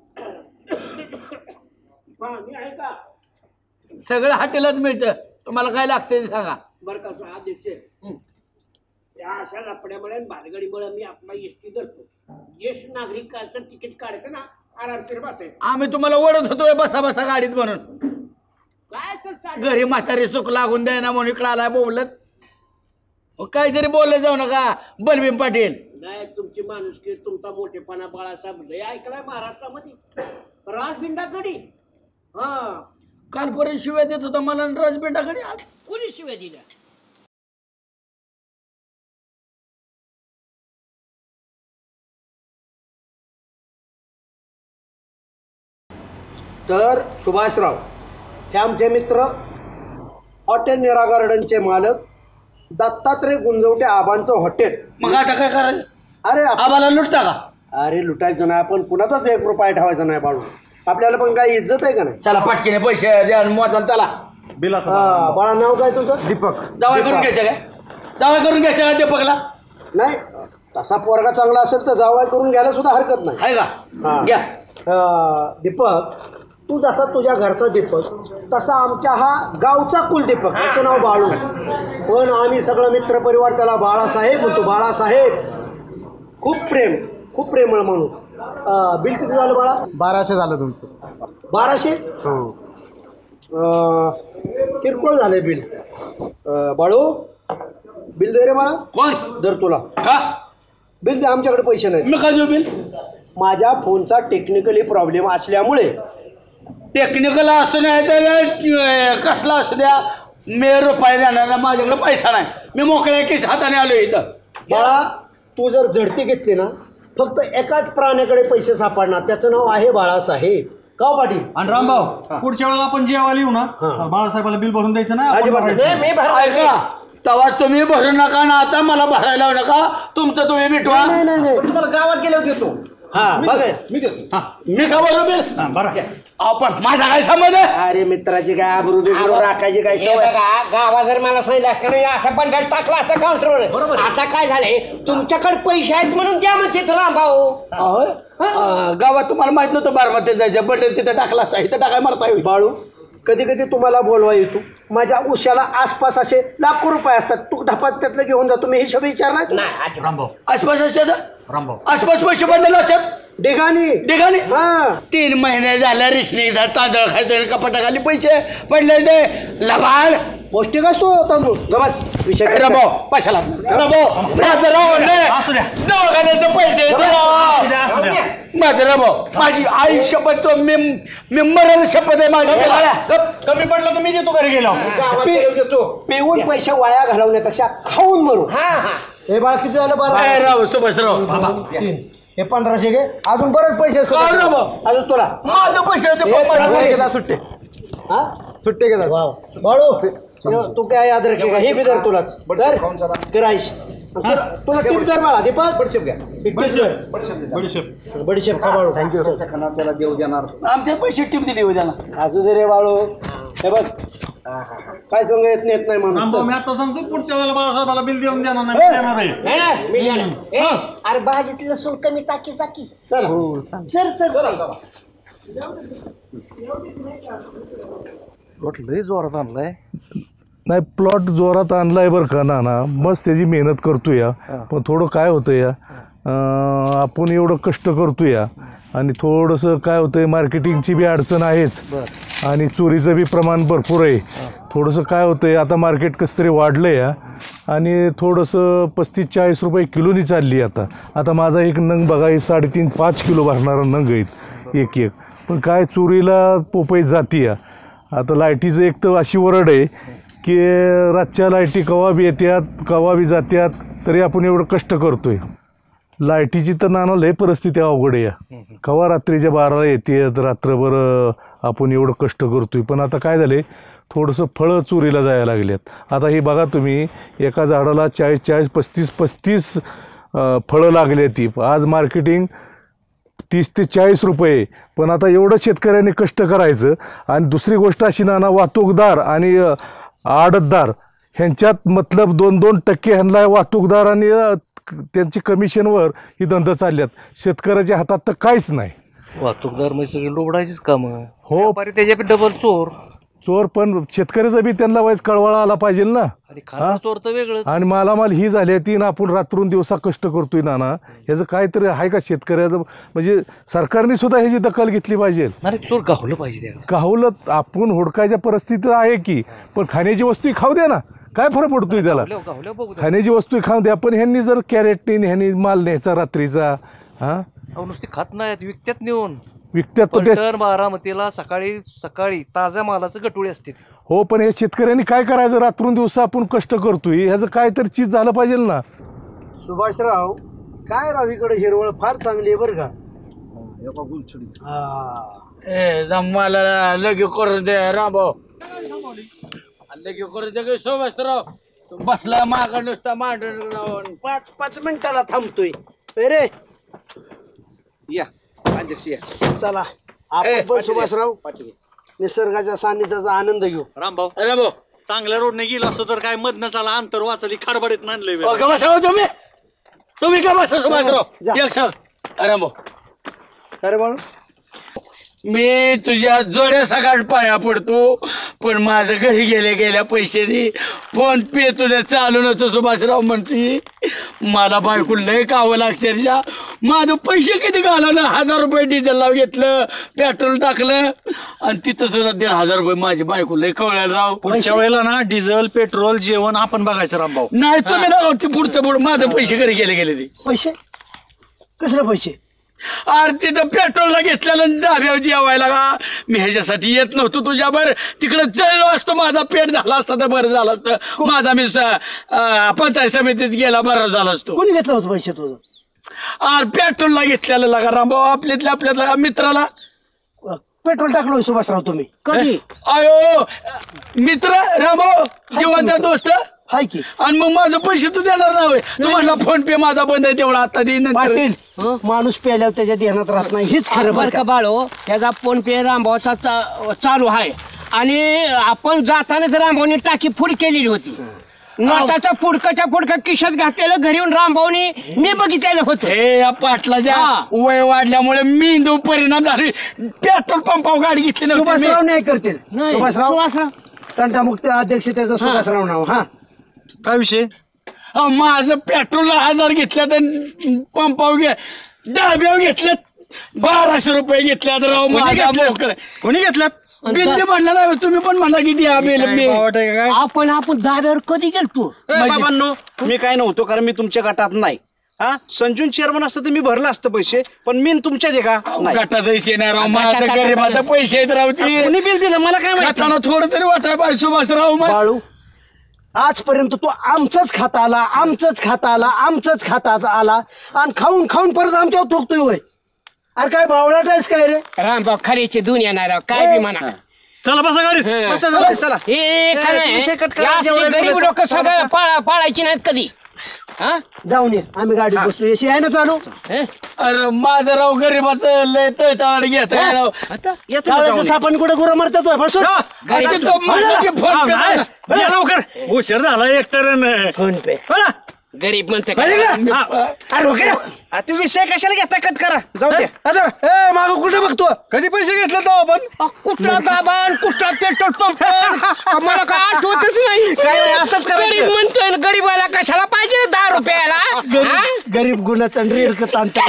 सगळं हॉटेलात मिळतं. तुम्हाला काय लागतं ते सांगा. बरं का अध्यक्ष, या अशा लपड्यामुळे भानगडीमुळे मी आपला एसटी धरतो. ज्येष्ठ नागरिकांचं तिकीट काढायचं ना, आरामशीर बसायचं. आम्ही तुम्हाला ओढत होतो बसा बसा गाडीत म्हणून. काय तर घरी म्हातारी सुख लागून द्या ना म्हणून इकडे आलाय बोलत. काहीतरी बोललं जाऊ नका बलभीम पाटील. नाही, तुमची माणुसकी, तुमचा मोठेपणा बाळासाहेब लय ऐकलाय महाराष्ट्रामध्ये. राजबिंडाकडे हा कालपर्यंत शिव्या देत होता मला राजबिंडाकडे. आज कोणी शिव्या दिल्या? तर सुभाषराव हे आमचे मित्र, हॉटेल निरा गार्डनचे मालक दत्तात्रय गुंजवटे आबांचं हॉटेल. मग आता काय करायचं? अरे आप- आम्हाला लुटता का? अरे लुटायचं नाही आपण, कुणाचाच एक रुपया ठेवायचा नाही बाळू. आपल्याला पण काही इज्जत आहे का नाही? चला पटकीने पैसे द्या आणि मोजा चला. हा, बाळा नाव काय तुझं? दीपक. जावाय करून घ्यायचं काय? जावाय करून घ्यायचं का दीपकला? नाही तसा पोरगा चांगला असेल तर जावाय करून घ्यायला सुद्धा हरकत नाही. आहे का? हा. घ्या. अं, दीपक तू जसा तुझ्या घरचा दीपक तसा आमच्या हा गावचा कुलदीपक. त्याचं नाव बाळू, पण आम्ही सगळं मित्रपरिवार त्याला बाळासाहेब म्हणतो. बाळासाहेब खूप प्रेम, खूप प्रेमळ म्हणून. अं, बिल किती झालं बाळा? बाराशे झालं तुमचं. बाराशे. अं, किरकोळ झालंय बिल. अं, बाळू बिल दे रे बाळा. कोण? दर तुला का? बिल दे, आमच्याकडे पैसे नाहीत. मी का देऊ बिल? माझ्या फोनचा टेक्निकली प्रॉब्लेम असल्यामुळे. टेक्निकल असं नाही तर अं, कसला असू द्या, मी रुपये देणार, माझ्याकडे पैसा नाही. मी मोकळ्या केस हाताने आलो इथं. बाळा तू जर झडती घेतली ना, फक्त एकाच प्राण्याकडे पैसे सापडणार, त्याचं नाव आहे बाळासाहेब. का पाटील? आणि रामभाऊ पुढच्या वेळेला आपण जेवायला येऊ ना, बाळासाहेबाला बिल भरून द्यायचं ना, आपण अजिबात भरायचं. नाही. मी भर ऐका, तेव्हा तुम्ही भरू नका ना, आता मला भरायला लावू नका. तुमचं तुम्ही मिटवा. नाही नाही नाही. तुम्हाला गावात गेल्यावर देतो. हा बघ, मी देतो. हा मी का भरू बिल? हा, बरं. आपण माझा काय संबंध आहे? अरे मित्राची काय आबरू बिबरू राखायची काय हे सवय? बघा, गावात जर मला सांगितलं असतं ना असा बंडल टाकला असता काउंटरवर. आता काय झालंय, तुमच्याकडे पैसे आहेत म्हणून द्या म्हणते रामभाऊ. अहो, अं, गावात तुम्हाला माहित नव्हतं बारमतीला जायचं, बंडल तिथे टाकला असता, इथं टाकाय मारता येईल. बाळू कधी कधी तुम्हाला बोलवा येतो. माझ्या उशाला आसपास असे लाखो रुपये असतात, तू धपात त्यातलं घेऊन जातो. मी हिशोब विचारला नाही अजिबात. रामभाऊ आसपास असतात, रामभाऊ आसपास पैसे पडलेले असतात. डेगानी. ठिकाणी हा तीन महिने झाल्या रिशनीचा तांदूळ खायचं, कपाटाखाली पैसे पडले ते लबाड. पौष्टिक असतो तांदूळ. गबास विषय काय? रबो पैशाला रबो असू द्या. दवाखान्याचे पैसे असू द्या, असू द्या. माझं रबो, माझी आई शपथ, मी मी मरण शपथ आहे माझी. कमी पडलं तर मी देतो घरी गेलो. गावात गेलो देतो. पिऊन पैसे वाया घालवण्यापेक्षा खाऊन मरू. हा हा हे बाळ किती झालं? बारा. काय राव सुभाषराव, तीन. हे पंधराशे घे, अजून बरेच पैसे असतात. काय रे बा? अजून तुला माझं पैसे होते हे पप्पाला. तुला घेता सुट्टे. हा सुट्टे घेतात. बाळू तू काय याद रखे का? हे बी दर तुलाच दर करायश. तुला टिप दर बाळा. दीपक बडशेप घ्या. बडीशेप बडीशेप खा बाळू. थँक्यू. त्याला देऊ देणार. आमच्या पैसे टीम दिली हो त्याला. असू दे रे बाळू. हे बघ काय सांग येत नेत नाही रामभाऊ म्हणून. मी आता सांगतो पुढच्या वेळेला बाळासाहेबाला बिल देऊन देणार नाही, मी देणार आहे. नाही ना मी जाणार. ए, अरे भाजीतलं सून कमी टाकी चाकी. चल चल चल लय जोरात आणलाय. नाही प्लॉट जोरात आणलाय बरं का नाना, मस्त त्याची मेहनत करतोय या. पण थोडं काय होतं या, अं, आपण एवढं कष्ट करतोय या आणि थोडंसं काय होतंय, मार्केटिंगची बी अडचण आहेच आणि चोरीचं बी प्रमाण भरपूर आहे. थोडंसं काय होतंय, आता मार्केट कसं तरी वाढलं या आणि थोडंसं पस्तीस चाळीस रुपये किलोनी चालली आता. आता माझा एक नंग बघा, हे साडेतीन पाच किलो भरणारा नंग आहेत एक एक. पण काय चोरीला पोपई जाती या. आता लाईटीचं एक तर अशी वरड आहे की रातच्या लाईटी कवा बी येतात कवा बी जात्यात, तरी आपण एवढं कष्ट करतोय. लाईटीची तर नाना लय परिस्थिती अवघड आहे या. कवा रात्रीच्या बाराला येते, रात्रभर आपण एवढं कष्ट करतोय. पण आता काय झाले, थोडंसं फळं चोरीला जायला लागल्यात. आता हे बघा तुम्ही, एका झाडाला चाळीस चाळीस पस्तीस पस्तीस फळं लागली ती. आज मार्केटिंग तीस ते चाळीस रुपये. पण आता एवढं शेतकऱ्यांनी कष्ट करायचं. आणि दुसरी गोष्ट अशी नाना, वाहतूकदार आणि आडतदार ह्यांच्यात मतलब दोन दोन टक्के ह्यांना वाहतूकदार आणि त्यांची कमिशनवर ही धंदा चालल्यात. शेतकऱ्याच्या हातात तर काहीच नाही. वाहतूकदार म्हणजे सगळे लोबडायचीच कामं. हो त्याच्या डबल चोर चोर, पण शेतकऱ्याचा बी त्यांना वाईज कळवळा आला पाहिजे ना. आणि खाणार चोर तर वेगळंच. आणि मालामाल ही झाली तीन, आपण रात्रून दिवसा कष्ट करतोय नाना, ह्याचं काहीतरी आहे का शेतकऱ्याचं? म्हणजे सरकारने सुद्धा ह्याची दखल घेतली पाहिजे. अरे चोर गावलं पाहिजे. गावलं आपण हुडकायच्या परिस्थितीत आहे की, पण खाण्याची वस्तू खाऊ द्या ना, काय फरक पडतोय त्याला? खाण्याची वस्तू खाऊ द्या. पण ह्यांनी जर कॅरेटने ह्यांनी माल न्यायचा रात्रीचा, हा नुसती खात नाहीत, विकत्यात नेऊन विकत्यात. पलटण बारामतीला सकाळी सकाळी ताज्या मालाचं गटुळे असते. हो, पण हे शेतकऱ्यांनी काय करायचं? रात्रून दिवसा आपण कष्ट करतोय, ह्याचं काहीतरी चीज झालं पाहिजे ना. सुभाषराव काय रावीकडे हिरवळ फार चांगली आहे बरं का. ए जमाला लगे करून दे रामभाऊ, लगे करून दे. सोबतराव बसला माग नुसता मांडून पाच पाच मिनिटाला थांबतोय रे. या अध्यक्ष या. चला आपण पण सुभाषराव निसर्गाच्या सान्निध्याचा आनंद घेऊ. रामभाऊ अरे भाऊ चांगल्या रोडने गेलो असतो तर काय मधनं चाला अंतर वाचली खडबडीत मानलंय का बसा तुम्ही तुम्ही का बसा जा. सुभाषराव एक सांग. अरे भाऊ अरे बाळू मी तुझ्या जोड्या सकाळ पाया पडतो पण माझं घरी गेल्या गेल्या पैसे दे. फोन पे तुझ्या चालू नव्हतं सुभाषराव म्हणते मला बायको लय कावं अक्षरशः. माझं पैसे किती घालवलं हजार रुपये डिझेलला घेतलं पेट्रोल टाकलं आणि तिथं सुद्धा दीड हजार रुपये माझी बायको लय कवळ्याला राव. पुढच्या वेळेला ना डिझेल पेट्रोल जेवण आपण बघायचं रामभाऊ. नाही तुम्ही ना ते पुढचं पुढं माझं पैसे घरी गेले गेले ते पैसे कसले पैसे? अरे तिथं पेट्रोलला घेतल्यानं डाब्यावर जेवायला का मी ह्याच्यासाठी येत नव्हतो तुझ्यावर. तिकडे जळलो असतो माझा पेट झाला असता तर बरं झालं असतं. माझा मी पंचायत समितीत गेला बरं झाला असतो. कोणी घेतलं होतं पैसे तुझं? अरे पेट्रोलला घेतलेलं लागा रामभाऊ आपल्यातल्या आपल्यातल्या मित्राला पेट्रोल टाकलं सुभाषराव तुम्ही कधी? अयो मित्र रामभाऊ जीवाचा दोस्त हाय की. आणि मग माझं पैसे तू देणार नाही. तू म्हणला फोन पे माझा बंद आहे तेवढा आता देईन. पाटील माणूस पेल्यावर त्याच्या ध्यानात राहत नाही हेच खरं बरं का बाळो त्याचा फोन पे रामभाऊचा चा- चालू आहे आणि आपण जातानाच रामभाऊने टाकी फुड केलेली होती. नोटाचा फुडकाच्या फुडका खिशात घातलेलं घरी येऊन रामभाऊने मी बघितलेलं होतं. हे या पाटलाच्या वय वाढल्यामुळे मेंदू परिणाम झाले. पेट्रोल पंपावर गाडी घेतली नव्हती मी. सुभाषराव नाही करतील. नाही, सुभाषराव सुभाषराव. तंटामुक्त अध्यक्ष त्याचं सुभाषराव नाव. हा काय विषय? अहो, माझं पेट्रोलला हजार घेतल्या तर पंपावर घे डाब्यावर घेतल्यात बाराशे रुपये घेतल्यात राव. माझा मोकळा कोणी घेतल्यात? बिल्ली म्हणला नाही तुम्ही पण म्हणला की द्या बिल मी. काय आपण आपण दाब्यावर कधी गेलतो? बाबांनो मी काय नव्हतो कारण मी तुमच्या गटात नाही. हा संजून चेअरमन असतं तर मी भरलं असतं पैसे पण मी तुमच्या दे का गटाचा विषय नाही राव. माझ्या गरीबाचा पैसे आहेत राव. ती कोणी बिल दिलं मला काय माहिती? खाताना थोडं तरी वाटाय पाहिजे सुभाषराव. मग बाळू आजपर्यंत तू आमचंच खाता आला आमचंच खाता आला आमचंच खाता आला आणि खाऊन खाऊन परत आमच्यावर थोकतोय होय. अरे काय भावळाट आहेस काय रे? रामभाऊ खरेची दुनिया नाही राव काय बी म्हणा. चला बसा गाडीत. बसा, बसा, चला. हे काय नाही. विषय कट करा. हे असले जेवढं गरीब बोलायचं. लोक सगळं पाळा- पाळायची नाहीत कधी. हा जाऊन ये आम्ही गाडीत बसलो. एसी आहे ना चालू? हे? अरे माझं राव गरीबाचं लय तळतळ घ्यायचं राव. आता त्यावेळेस सापण कुठे गुरं मारतात होय? बसून अरे तो म्हणला की फोन पे नाही, करा. या लवकर उशीर झाला एक टर्न. फोन पे गरीब म्हणते तू विषय कशाला घेता कट करा जाऊ दे. ए माग कुठे बघतो? कधी पैसे घेतले तो आपण? कुठला दाबान कुठला पेट्रोल पंप मला काय आठवतच नाही. काय नाही, असंच करायचं. गरीब म्हणतोय ना, गरीबाला कशाला पाहिजे दहा रुपयाला? हा? गरीब गुणाचा रेडक ताणता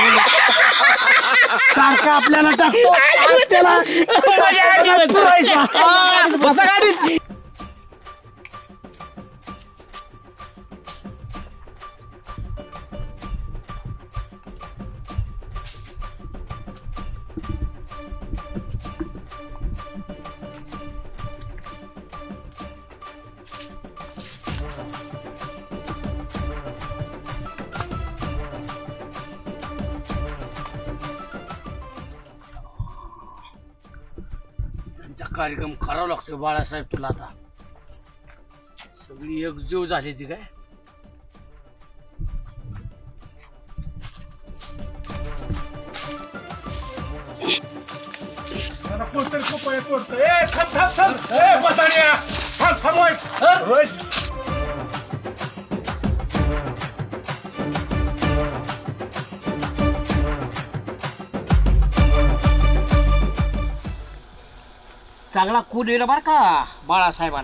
सारखा आपल्याला टाकतो आणि त्याला पुरायचा. बसा गाडीत. कार्यक्रम करावा लागतो बाळासाहेब तुला. आता सगळी एकजीव झाली ती काय. कोणतरी खूप तोडतो. ए थांब थांब थांब. ए बसाड्या थांब थांबवायचं. चांगला कूल येईल बरं का बाळासाहेबाला.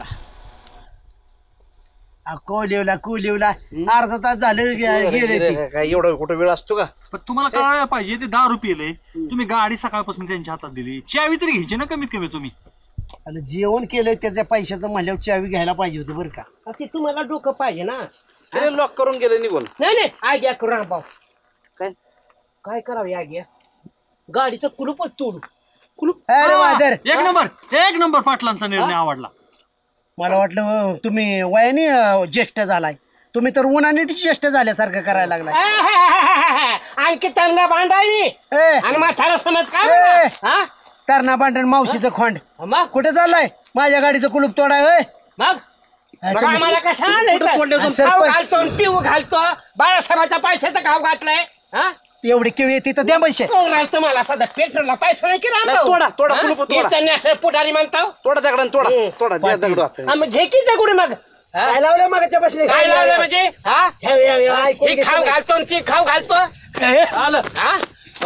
कोलिवला कुलिवला अर्धा तास झाले गेले ते. काय एवढा कुठं वेळ असतो का? पण तुम्हाला कळायला पाहिजे ते दारू पिले तुम्ही गाडी सकाळपासून त्यांच्या हातात दिली. चावी तरी घ्यायची ना कमीत कमी तुम्ही. आणि जेवण केलंय त्याच्या पैशाचं म्हणल्यावर चावी घ्यायला पाहिजे होती बरं का. ते तुम्हाला डोकं पाहिजे ना. लॉक करून गेले निघून. नाही नाही आयडिया करू रामभाऊ. काय काय करावे आयडिया? गाडीचं कुलूपच तोडू. अरे वादर एक नंबर एक नंबर पाटलांचा निर्णय आवडला. मला वाटलं तुम्ही वयाने ज्येष्ठ झालाय. तुम्ही तर उन्हाने ज्येष्ठ झाल्यासारखं करायला लागलाय. आणखी त्यांना बांधावी ए, आणि म्हातारा समज ए. काय हा तरणा पांढरण मावशीचं खोंड मग कुठे चाललाय? माझ्या गाडीचं कुलूप तोडाय होय. मग मग आम्हाला कशाला नाही खाऊ घालतो पिऊ घालतो बाळासाहेबाच्या पैशाचा खाऊ घातलाय हा एवढी किव येते तर द्या पैसे तुम्हाला सध्या पेट्रोलला पैसा नाही की तोडा तोडा कुलूप तोडा नॅशनल पुढारी म्हणतो तोडा दगडान तोडा तोडा द्या दगड आता. आम्ही झेकी दगड मग काय लावलं मागच्या बसले काय लावलं म्हणजे हा ही खाऊ घालतो ती खाऊ घालतो आलं हा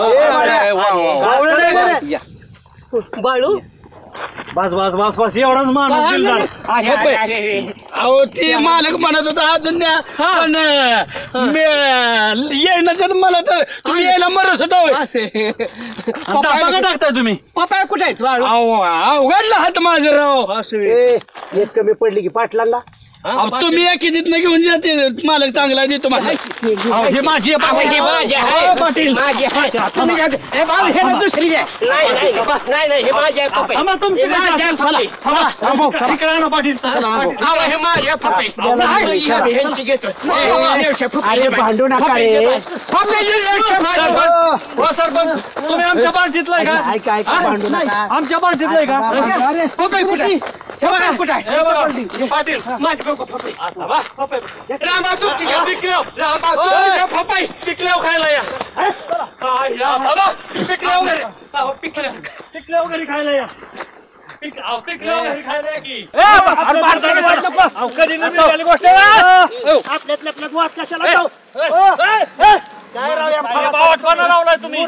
बाळू बस बस बस बस एवढाच माणूस दिला. अहो ते मालक म्हणत होता अजून द्या पण येण्याचं मला तर तुम्ही यायला मरत होता असे टाकताय तुम्ही पप्पा कुठे आहेत उघडला हात माझं राव एक कमी पडली की पाटलांना तुम्ही या कितीत न घेऊन जाते मालक चांगला देतो मला हे माझी पाटील दुसरी नाही नाही हे माझ्या तुमची पाटील हे माझ्या भांडू नका सरपंच तुम्ही आमच्या पार्टीतलाय का ऐका ऐका भांडू नका आमच्या पार्टीतलाय का पाटील रामभाऊ तुमची पिकल्यावर खायला या पिकल्यावर पिकल्यावर घरी खायला या पिकल्यावर घरी खायला की गोष्ट आपल्यातल्या आपल्यात वाद कशाला जाऊ काय राव लावलाय तुम्ही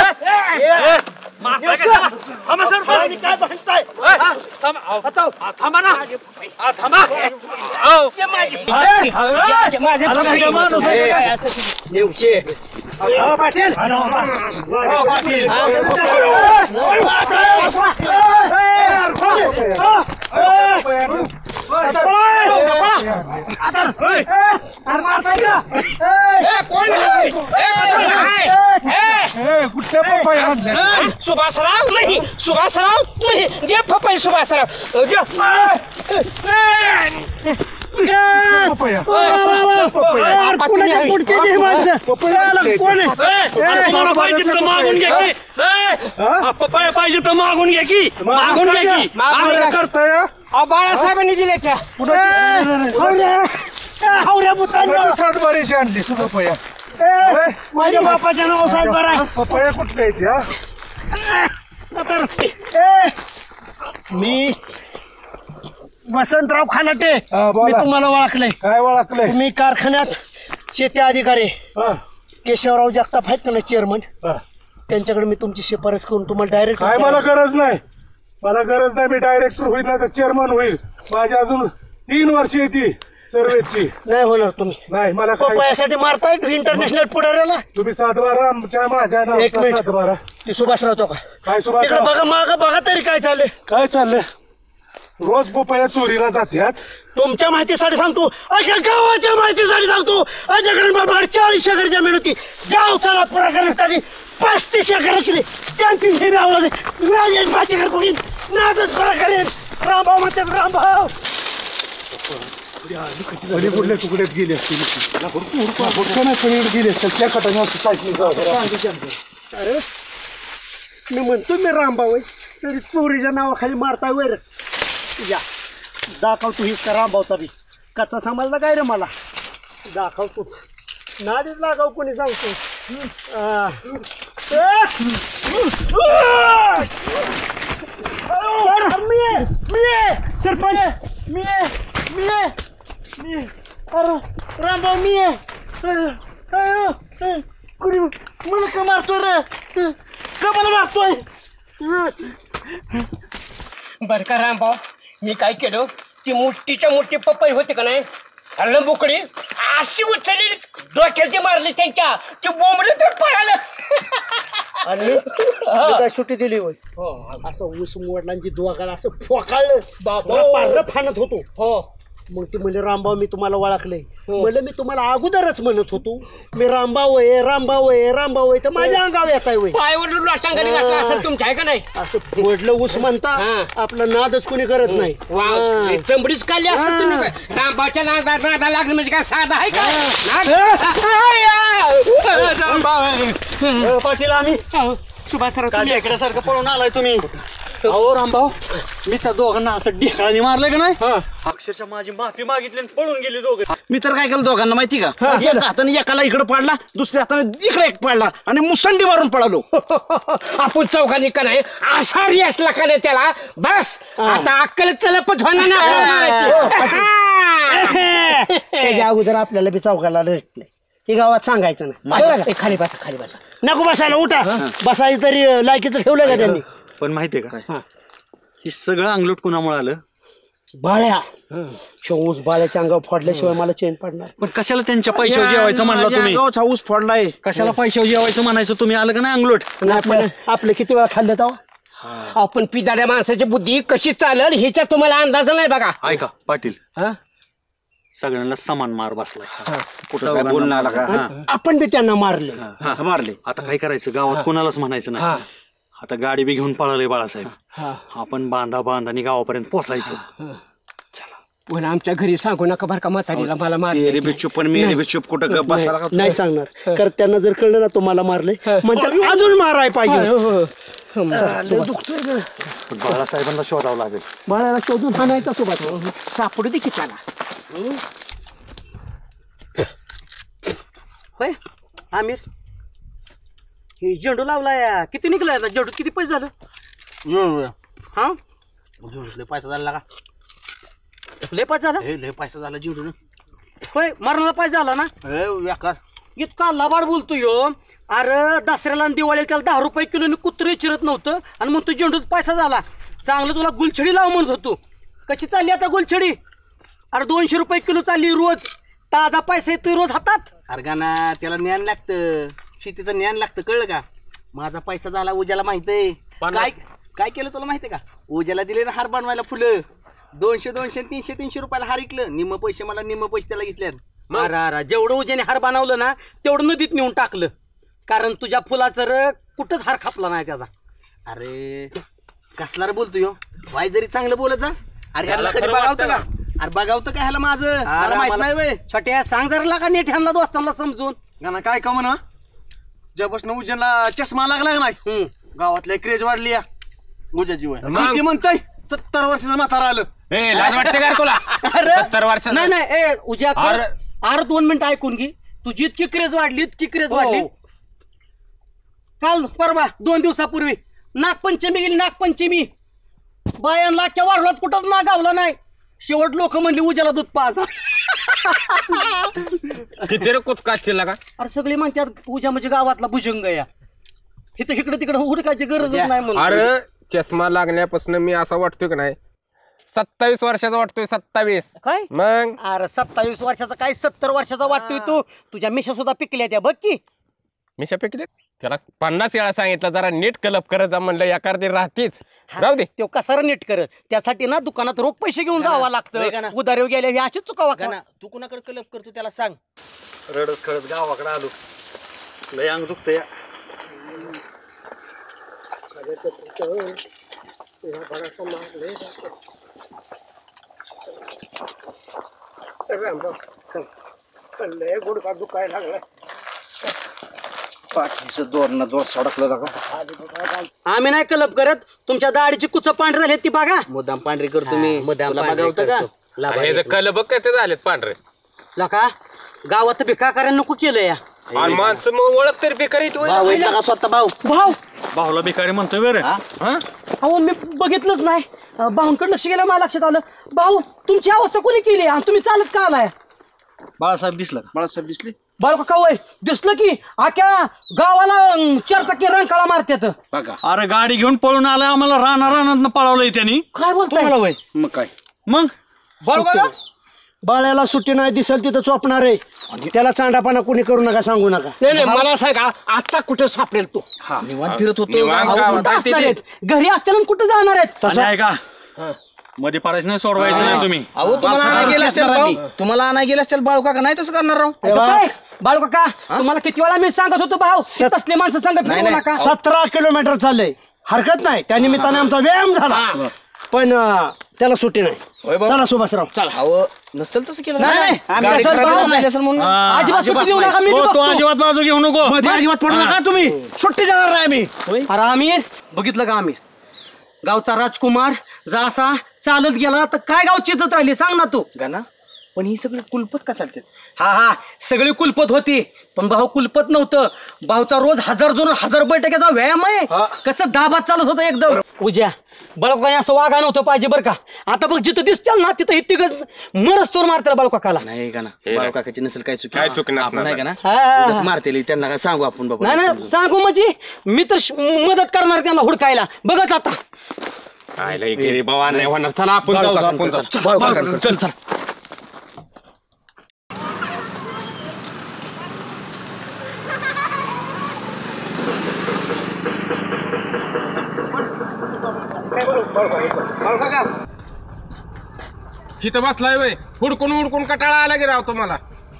काय म्हणताय थांबा ना थांबा पाटील सुभाषराव नाही सुभाषराव नाही दे पपई सुभाषराव मागून घ्या की पप्पा पाहिजे तर मागून घ्या की मागून घ्या की करतोय बाळासाहेबांनी दिल्याच्या सातबारीशी आणली सुपया माझ्या बापाच्या नाव साहेब बरा पपया कुठल्या येते मी वसंतराव खालाटे हा, बोला. मी तुम्हाला ओळखलंय काय ओळखलंय तुम्ही कारखान्यात शेती अधिकारी केशवराव जगताप आहेत का चेअरमन त्यांच्याकडे मी तुमची शिफारस करून तुम्हाला डायरेक्ट काय मला गरज नाही मला गरज नाही मी डायरेक्टर होईल ना तर चेअरमन होईल माझी अजून तीन वर्ष येते सर्वेची नाही होणार तुम्ही नाही मला काय- पपयासाठी मारताय इंटरनॅशनल पुढाऱ्याला तुम्ही सातबारा आमच्या माझ्या एक नावाचा मिनिट. सातबारा ती सुभाषराव तो का काय सुभाष इकडे बघा माग बघा तरी काय चाललंय काय चाललंय रोज पपया चोरीला जात्यात तुमच्या माहितीसाठी सांगतो अख्या गावाच्या माहितीसाठी सांगतो माझ्याकडे बाबा चाळीस एकर जमीन होती गाव चला पुरा करण्यासाठी पस्तीस एकर केली त्यांची हे लावलं राजेश माझ्याकडे कोणी नाजच पुरा करेन रामभाऊ म्हणतात रामभाऊ घडी कुठल्या तुकड्यात गेली असतील गेली असतील त्या कटाने असं सायकल अरे मी म्हणतो मी रामभाऊ आहे तरी चोरीच्या नावाखाली मारताय वैर या दाखव तू हीच का रामभाऊचा बी कच्चा समजला काय रे मला दाखव तूच नादीच लागाव कोणी सांगतो सरपंच मी मी मी अरे रामभाऊ मी कुणी मला का मारतोय रे का मला मारतोय बर का रामभाऊ मी काय केलं ती मोठीच्या मोठी पपई होती का नाही हल्लं बोकडी अशी उचलली डोक्याची मारली त्यांच्या ती बोंबले तर पळालं आणि मी काय सुट्टी दिली होय असं ऊस वडिलांची दोघाला असं फोकाळलं बाबा. पारलं फाणत होतो हो मग ते म्हणजे रामभाऊ मी तुम्हाला ओळखलंय म्हणलं मी तुम्हाला अगोदरच म्हणत होतो मी रामभाऊ आहे रामभाऊ आहे रामभाऊ आहे तर माझ्या अंगावर येत आहे वय पायवर लोटांगणी घातला असं तुमच्या आहे का नाही असं वडलं ऊस म्हणता हा. आपलं नादच कोणी करत नाही वा हा. चंबडीच काढली असं तुम्ही काय? रामभाऊच्या नादा नादा लागलं म्हणजे काय साधा आहे का पाटील आम्ही सुभाषराव काढी इकडे सारखं पळून आलाय तुम्ही अहो रामभाऊ मी त्या दोघांना असं ढेकळाने मारलं का नाही अक्षरशः माझी माफी मागितली आणि पळून गेली दोघं. मी तर काय केलं दोघांना माहिती का एका हाताने एकाला इकडे पाडला दुसऱ्या हाताने इकडे एक पाडला आणि मुसंडी मारून पळालो. आपण चौघांनी का नाही असा रियासला का नाही त्याला बस आता अक्कल त्याला पण होणार नाही. त्याच्या अगोदर आपल्याला बी चौकाला भेटले हे गावात सांगायचं नाही. खाली बसा खाली बसा. नको बसायला उठा बसायचं तरी लायकीचं ठेवलं का त्यांनी. पण माहितीये का हे सगळं अंगलोट कुणामुळे आलं बाळ्या शोऊस बाळ्याच्या अंगावर फोडल्याशिवाय मला चेन पडणार. पण कशाला त्यांच्या पैशावर जेवायचं म्हणला तुम्ही हाऊस फोडलाय कशाला पैशावर जेवायचं म्हणायचं तुम्ही आलं का नाही अंगलोट. आपलं आपलं किती वेळा खाल्लं तेव्हा आपण पिदाड्या माणसाची बुद्धी कशी चालेल ह्याचा तुम्हाला अंदाज नाही बघा. ऐका पाटील हा? सगळ्यांना समान मार बसलाय कुठं काय बोलणं आला का आपण बी त्यांना मारले. मारले आता काय करायचं गावात कोणालाच म्हणायचं नाही. आता गाडी बी घेऊन पळाले बाळासाहेब आपण बांधा बांधानी गावापर्यंत पोहोचायचं. पण आमच्या घरी सांगू नका बरं का म्हातारीला मला मार. तेरे बी चुप पण मेरे बी चुप कुठं गप बसायला का? नाही सांगणार कारण त्यांना जर कळलं ना तुम्हाला मारले म्हणजे अजून माराय पाहिजे. बाळासाहेबांना शोधावं लागेल. बाळाला शोधून हाणायचा सोबत सापडू दे की त्याला. होय आमिर हे झेंडू लावलाय किती निघलाय आता झेंडू किती पैसे झालं हा झेंडू पैसा झाला का लय पैसा झाला लय पैसा झाला झेंडू होय मरणाचा पैसा झाला ना इतका लबाड बोलतो यो. अरे दसऱ्याला आणि दिवाळीला त्याला दहा रुपये किलो कुत्रे चिरत नव्हतं आणि मग तू झेंडूत पैसा झाला चांगलं तुला गुलछडी लाव म्हणत होतो. कशी चालली आता गुलछडी अरे दोनशे रुपये किलो चालली रोज ताजा पैसा येतोय रोज हातात. अरे गाना त्याला ज्ञान लागतं शेतीचं ज्ञान लागतं कळलं का. माझा पैसा झाला उज्याला माहित आहे काय काय केलं तुला माहितीये का. उज्याला दिले ना हार बनवायला फुलं दोनशे दोनशे तीनशे तीनशे रुपयाला हार इकलं निम्म पैसे मला निम्म पैसे त्याला घेतले. अरे अरे जेवढं उज्याने हार बनवलं ना तेवढं नदीत नेऊन टाकलं कारण तुझ्या फुलाचं र कुठंच हार खापला नाही त्याचा. अरे कसला रे बोलतो यो वाय जरी चांगलं बोलत जा. अरे ह्याला कधी बघावतं का अरे बघावतं का ह्याला माझं मला माहित नाही वे छोट्या सांग जरा लागा नीट ह्यांना दोस्तांना समजून गाणं काय का म्हणा ज्यापासून उज्जैनला चष्मा लागला का नाही गावातल्या क्रेज वाढली उज्याची वय किती म्हणतोय सत्तर वर्षाचं म्हातारा आलं. लाज वाटते का तुला सत्तर वर्ष नाही नाही ए उज्या अरे दोन मिनिटं ऐकून घे तुझी इतकी क्रेज वाढली इतकी क्रेज वाढली काल परवा दोन दिवसापूर्वी नागपंचमी गेली नागपंचमी बायांना अख्ख्या वारलात कुठंच ना गावला नाही शेवट लोक म्हणली उज्याला दूध पाजा. किती रे कुच काचीला का अरे सगळे म्हणतात पूजा म्हणजे गावातला भुजंग या इथं इकडे तिकडे हुडकायची गरज नाही म्हणून. अरे चष्मा लागण्यापासून मी असा वाटतोय की नाही सत्तावीस वर्षाचा वाटतोय सत्तावीस काय मग अरे सत्तावीस वर्षाचा काय सत्तर वर्षाचा वाटतोय तू तुझ्या मिशा सुद्धा पिकल्या त्या बघ की मिशा पिकले त्याला पन्नास वेळा सांगितलं जरा नीट कलप करत जा म्हणलं एखादी राहतीच राहू दे तो कसा नीट करत त्यासाठी ना दुकानात रोख पैसे घेऊन जावं लागतं उदारीव गेल्या हे अशीच चुकावा का तू कुणाकडे कलप करतो त्याला सांग. रडत खरत गावाकडे आलो लय अंग दुखत या गुडका दुखायला लागलाय. आम्ही नाही कलप करत तुमच्या दाढीची कुच पांढरे झाली ती बघा मुद्दाम पांढरी करतो मी मुद्दाम का कलब कसे झालेत पांढरे लका गावात भिका करायला नको केलं या आणि माणसं मग ओळख तरी बेकारी का स्वतः भाऊ भाऊ भाऊला भिकारी म्हणतोय बरं अहो मी बघितलंच नाही भाऊंकडे लक्ष गेलं मला लक्षात आलं. भाऊ तुमची अवस्था कोणी केली आणि तुम्ही चालत का आलाय. बाळासाहेब दिसलं बाळासाहेब दिसले बाळका का वय दिसलं की आख्या गावाला चार चाकी रंकाळा मारतात. अरे गाडी घेऊन पळून आलाय आम्हाला राणा रानात पळवलंय त्यांनी. काय बोलतोय वय मग काय मग बाळका बाळ्याला सुट्टी नाही दिसेल तिथं चोपणार आहे त्याला चांडापाना कोणी करू नका सांगू नका. नाही नाही मला सांगा आता कुठे सापडेल तू. फिरत होतो घरी असताना कुठं जाणार आहेत तसं आहे का मध्ये पडायचं नाही सोडवायचं नाही तुम्ही. अहो तुम्हाला आणा गेला असेल तुम्हाला आणा गेला असेल बाळू का नाही तसं करणार राव. बाळू काका तुम्हाला किती वेळा मी सांगत होतो भाऊ तसले माणसं सांगत नका. सतरा किलोमीटर चाललंय हरकत नाही त्या निमित्ताने आमचा व्यायाम झाला पण त्याला सुट्टी नाही. चला सुभाषराव चला. अहो नसतं तसं केलं अजिबात सुट्टी देऊ नका. मी तो अजिबात बाजू घेऊ नको अजिबात पडू नका तुम्ही सुट्टी देणार नाही मी. अरे आमिर बघितलं का आम्ही गावचा राजकुमार जा असा चालत गेला तर काय गाव चिचत राहिली सांग ना तू गाना. पण ही सगळी कुलपत का चालते? हा हा सगळी कुलपत होती पण भाऊ कुलपत नव्हतं. भाऊचा रोज हजार दोन हजार बैठकीचा व्यायाम आहे. कसं दाबात चालत होतं एकदम. उद्या बाळकाने असं वागा नव्हतं पाहिजे बरं का. आता बघ जिथं दिसतील ना तिथं इतकंच मरच चोर मारते बाळकाकाला. नाही का ना बाळकाकाची नसेल काय चुकी काय चुकी नसणार. नाही का ना मारते त्यांना काय सांगू आपण बाबा. नाही ना सांगू म्हणजे मी तर मदत करणार त्यांना हुडकायला. बघच आता बाबा नाही होणार. चला आपण जाऊ आपण चल चल. इथं बसलाय वय हुडकून हुडकून कटाळा आला की राव तुम्हाला.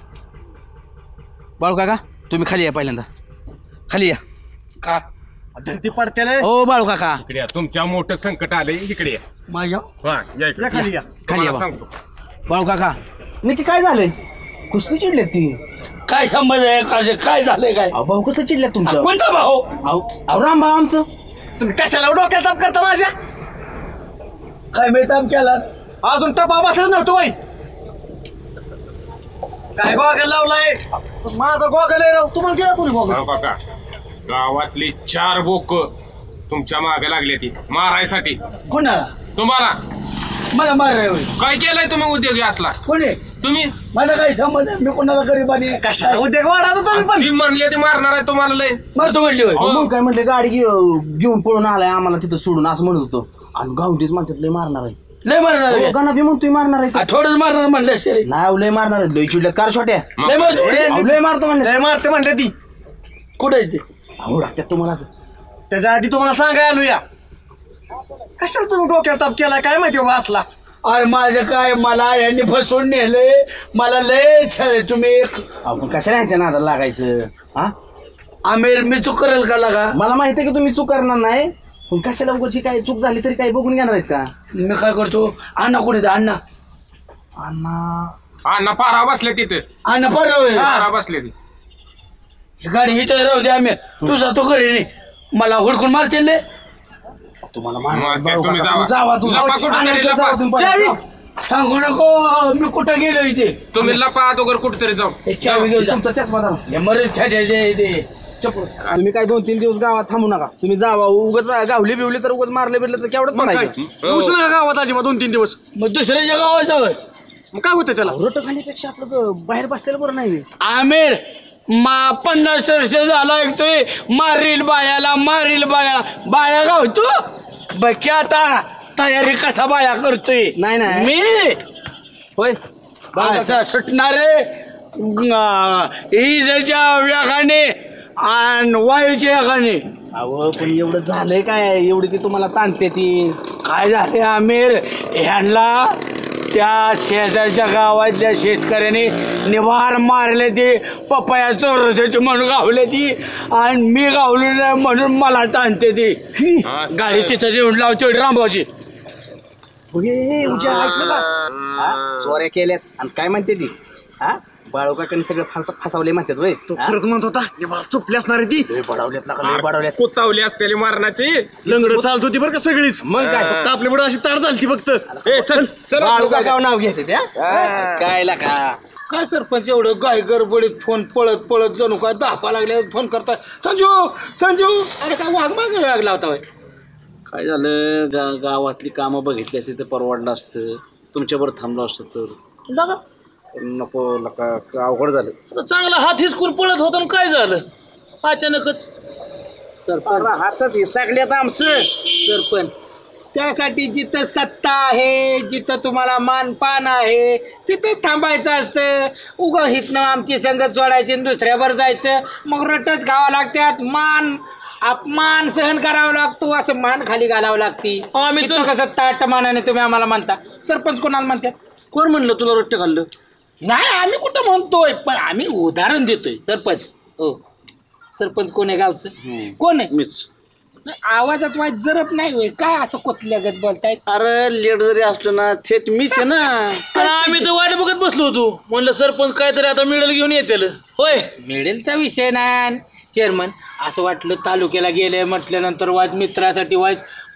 बाळू काका तुम्ही खाली या पहिल्यांदा खाली या. का धरती पडते ओ बाळू काका इकडे या. तुमच्या मोठं संकट आलंय इकडे या. माझ्या हा या इकडे. खाली या खाली या तुम्हाला सांगतो. बाळू काका नक्की काय झालंय? कुस्ती चिडले ती काय संबंध आहे काय काय झालंय काय भाऊ कसं चिडल्या तुमचं? कोणता भाऊ अहो राम भाऊ आमचं. तुम्ही कशाला डोक्यात ताप करता माझ्या? काय मिळतं केला अजून टपा बसच नव्हतो बाई. काय गोगल लावलाय? माझा गोगल आहे राव. तुम्हाला गेला कोणी गोगल? राव काका गावातली चार बोक तुमच्या मागे लागली ती मारायसाठी. कोणाला? तुम्हाला मला माराय काय केलंय तुम्ही उद्योगी असला? कोणी? तुम्ही माझा काही संबंध आहे मी कोणाला गरीबाने कशाला उद्योग वाढवतो तुम्ही पण? ती म्हणली ती मारणार आहे तुम्हाला लय. मारतो म्हणली होय. मग काय म्हणले गाडी घेऊन पळून आलाय आम्हाला तिथं सोडून असं म्हणत होतो. आणि गावठीच म्हणतात लय मारणार आहे. लय मारणार आहे. गाणं बी म्हणतोय मारणार आहे. थोडंच मारणार म्हणलं असेल. नाही लय मारणार आहे. लय चिडल्या कार छोट्या लय मारतो अहो, लय मारतो म्हणले. लय मारते म्हणले ती. कुठे आहे ते? अहो राहत्यात तुम्हाला त्याच्या आधी तुम्हाला सांगाय आलो या. कशाला तुम्ही डोक्यात ताप केलाय काय माहिती बाबा असला? अरे माझं काय मला यांनी फसवून नेले मला लय छान. तुम्ही आपण कशाला यांच्या नादाला लागायचं? हा आमिर मी चूक करेल का लागा? मला माहिती आहे की तुम्ही चूक करणार नाही पण कशाला उगाची काय चूक झाली तरी काही बघून घेणार आहेत का? मी काय करतो अण्णा कुठे अण्णा अण्णा अण्णा पारा बसले तिथे. अण्णा परवा पारा बसले ती. गाडी हिट राहू दे आम्ही तू जातो घरी नाही मला हुडकून मारतील ले. तुम्हाला मग ते तुम्ही जावा. जावा तुम्ही. लपा कुठं तरी लपा. सांगू नको मी कुठं गेलो इथे. तुम्ही लपा अगोदर कुठेतरी जाऊ. हे चावी घेऊन जा. तुमचा चष्मा दाखवा. हे मरे छाट्याचे ते चप्पल. तुम्ही काय दोन तीन दिवस गावात थांबू नका. तुम्ही जावा उगाच गावली बिवली तर उगाच मारले बिरले तर केवढं म्हणायचं. येऊच नका गावात अजिबात दोन तीन दिवस. मग दुसऱ्याच्या गावात जाऊ. मग काय होतं त्याला? रोट खाण्यापेक्षा आपलं बाहेर बसलेलं बरं नाही. आमिर मा पन्नास वर्ष झाला ऐकतोय मारील बायाला मारील बाया बाया गावतो बघ आता तयारी कसा बाया करतोय. नाही नाही मी होय असं सुटणारे इजेच्या व्याखाने आणि वायूच्या व्याखाने. अहो पण एवढं झालंय काय एवढी ती तुम्हाला ताणते ती. काय झाले आमिर ह्यांना त्या शेजारच्या गावातल्या शेतकऱ्याने निवार मारले ती पपया चोरत होती म्हणून गावले ती आणि मी गावलो नाही म्हणून मला ताणते ती. गाडी तिथं नेऊन लावतो रामभाऊची. चोऱ्या केल्यात आणि काय म्हणते ती हा बाळूकाकडे सगळं फास फसवले म्हणतात वय. तो खरंच म्हणत होता चुपली असणार ती. बडवल्यात ना बडवल्यात कुतावली असलेली मारणाची लंगड चालत होती बरं का सगळीच. मग काय फक्त आपली पुढे अशी तार झाली फक्त. ए चल चल बाळूकाकाव नाव घेते त्या काय का काय सरपंच एवढं गाय गडबडीत फोन पळत पळत जणू काय दापा लागल्या फोन करताय. संजू संजू अरे काय वाघ माग लागला होता. काय झालं गा गावातली कामं बघितली तिथं परवडलं असतं तुमच्यावर थांबलं असतं तर नको नका अवघड झालं. चांगला हात हिसकून पळत होता काय झालं अचानकच. सरपंच हातच हिसाकल्यात आमचं. सरपंच त्यासाठी जिथं सत्ता आहे जिथं तुम्हाला मान पान आहे तिथं थांबायचं असतं. उगा हितनं आमची संगत सोडायची दुसऱ्यावर जायचं मग रटच घावा लागतात. मान अपमान सहन करावा लागतो असं मान खाली घालावं लागती. आम्ही तो कसं ताट मानाने तुम्ही आम्हाला म्हणता. सरपंच कोणाला म्हणतात? कोण म्हणलं तुला रट्ट खाल्लं? नाही आम्ही कुठं म्हणतोय पण आम्ही उदाहरण देतोय. सरपंच हो सरपंच कोण आहे गावचं? कोण आहे? मीच. आवाजात वाईट जरप नाही होय काय असं कोतल्यागत बोलतायत. अरे लेट जरी असलो ना थेट मीच आहे ना. आम्ही तर वाट बघत बसलो होतो म्हणलं सरपंच काहीतरी आता मिळेल घेऊन येतील. होय मिळेलचा विषय नाही चेअरमन. असं वाटलं तालुक्याला गेले म्हटल्यानंतर वाज मित्रासाठी वाज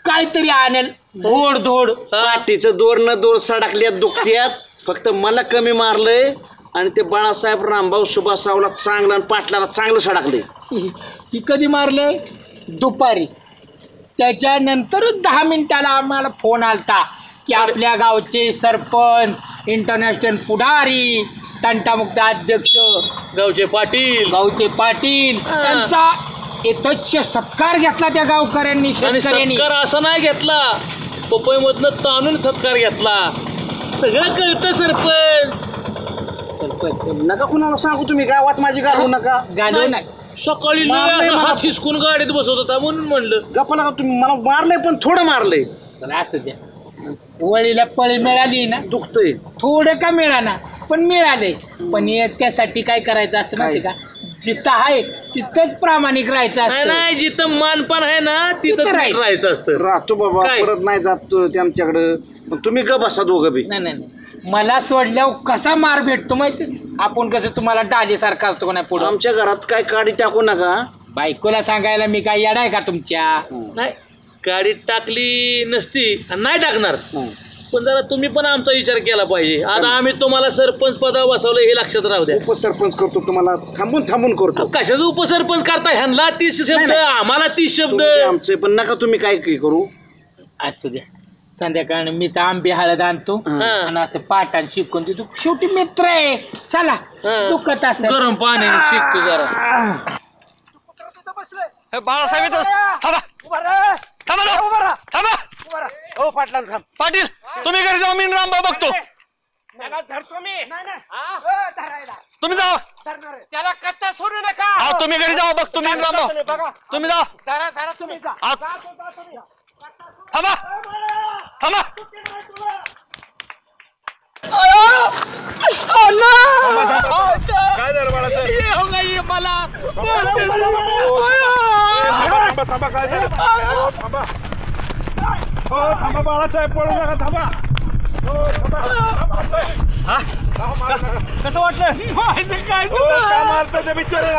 काहीतरी आणेल धोड धोड. पाठीचं दोर न दोर सडकल्यात दुखत्यात. फक्त मला कमी मारलंय आणि ते बाळासाहेब रामभाऊ सुभाषरावला चांगलं आणि पाटलाला चांगलं सडकलंय. ही कधी मारलंय? दुपारी. त्याच्यानंतरच दहा मिनिटाला आम्हाला फोन आलता की आपल्या गावचे सरपंच, इंटरनॅशनल पुढारी, तंटामुक्त अध्यक्ष गावचे पाटील गावचे पाटील त्यांचा यथोच्च सत्कार घेतला त्या गावकऱ्यांनी, आणि शेतकऱ्यांनी. सत्कार असा नाही घेतला, पपईमधनं ताणून सत्कार घेतला. सगळं कळतं सरपंच. नका कुणाला सांगू तुम्ही, गावात माझी घालवू नका. गाणं नाही. सकाळी मारलंय लय मला. हात हिसकून गाडीत बसवत होता म्हणून म्हणलं. गप्पा नका तुम्ही, मला मारलंय पण थोडं मारलंय. तर असू द्या, वळीला पळी मिळाली ना, दुखतंय थोडं का मिळाना पण मिळाले. पण हे त्यासाठी काय करायचं असतं माहिती का? जिथं आहे तिथंच प्रामाणिक राहायचं नाही असतं. नाही, जिथं मानपान आहे ना तिथं तिथं राहायचं. राहायचं असतं. राहतो बाबा, काय? परत नाही जात ते आमच्याकडं. पण तुम्ही ग बसा दोघं बी. नाही नाही नाही. मला सोडल्यावर कसा मार भेटतो माहिती? आपण कसं तुम्हाला डालीसारखं असतो का नाही पुढं. आमच्या घरात काय काडी टाकू नका. बायकोला सांगायला मी काय येडाय का तुमच्या? नाही, गाडीत टाकली नसती आणि नाही टाकणार. पण जरा तुम्ही पण आमचा विचार केला पाहिजे. आता आम्ही तुम्हाला सरपंच पदावर बसवलं हे लक्षात राहू द्या. उपसरपंच करतो तुम्हाला, थांबून थांबून करतो. कशाचं उपसरपंच करता? ह्यांना तीस शब्द, आम्हाला तीस शब्द. आमचे पण नका तुम्ही काय काय करू. असू द्या, संध्याकाळ मी तर आंबे हळद आणतो आणि असं पाटान शिकून देतो. शेवटी मित्र आहे. चला, दुखत असं गरम पाण्याने शिकतो जरा. बाळासाहेब इथं थांबा थांबा ना, थांबा. हो पाटला थांब. पाटील तुम्ही घरी जाऊ, मी रामभाऊ बघतो. धरतो मी. तुम्ही जावा. त्याला कच्चा सोडू नका. हा तुम्ही घरी जावा, बघतो मी रामभाऊ. तुम्ही जा. जरा जरा तुम्ही जा. थांबा थांबा. काय झालं बाळासाहेब? मला थांबा थांबा, काय झालं? हो, थांबा हो, थांबा बाळासाहेब, पळू नका. थांबा हो, थांबा. हा? कसं वाटलं? काय हो, का मारतं ते बिचाऱ्याला?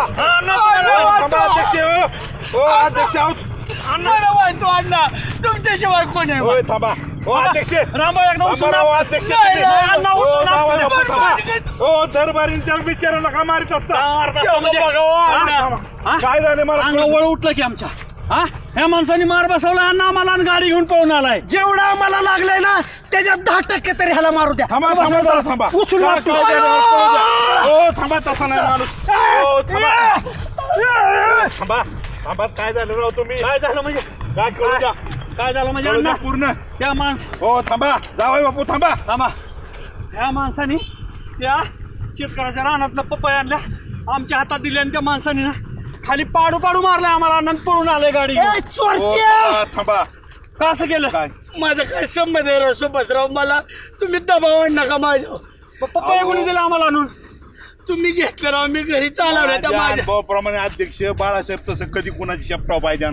हो, थांबा, अध्यक्ष. हो, हो, अध्यक्ष आहोत. अण्णा तुमच्याशिवाय कोण आहे? होय, थांबा. हो, अध्यक्ष रामभाऊ एकदा उचलून थांबा, हो, अध्यक्ष. नाही, नाही, अण्णा, हो, उचलून थांबा, आपल्या बापू, थांबा. बरोबर. हो, दरबारी त्या बिचाऱ्याला का मारित असता? मारत असता म्हणजे? हा, थांबा. काय झालं मला? अंगावर उठलं की आमच्या. हा, ह्या माणसाने मार बसवला अण्णा आम्हाला आणि गाडी घेऊन पळून आलाय. जेवढा आम्हाला लागलंय ना त्याच्यात दहा टक्के तरी ह्याला मारू द्या. थांबा थांबा जरा थांबा. उचलून काय- लागतो. काय झालं? पळू द्या. हो, थांबा, तसा नाही माणूस. हो, थांबा थांबा थांबा. काय झालं राव तुम्ही? काय झालं म्हणजे? काय करू द्या. काय झालं म्हणजे कळू द्या अण्णा? पूर्ण. त्या माणस हो, थांबा. जावई बापू, थांबा. थांबा. ह्या माणसाने त्या शेतकऱ्याच्या रानातलं पपई आणल्या, आमच्या हातात दिल्या आणि त्या माणसाने ना खाली पाडू पाडू मारलाय आम्हाला. अण्णा पळून आलंय गाडी घेऊन. हो, थांबा, थांबा. का असं केलं? काय? माझं काय संबंध आहे सुभाषराव? मला तुम्ही दबाव आणू नका माझ्या. पपई कोणी दिला आम्हाला आणून? तुम्ही घेतलं राव, मी घरी चालवलं त्या माझ्या माझ्या. अनुभवाप्रमाणे अध्यक्ष बाळासाहेब तसं कधी कुणाची शेपटाव पाहिजे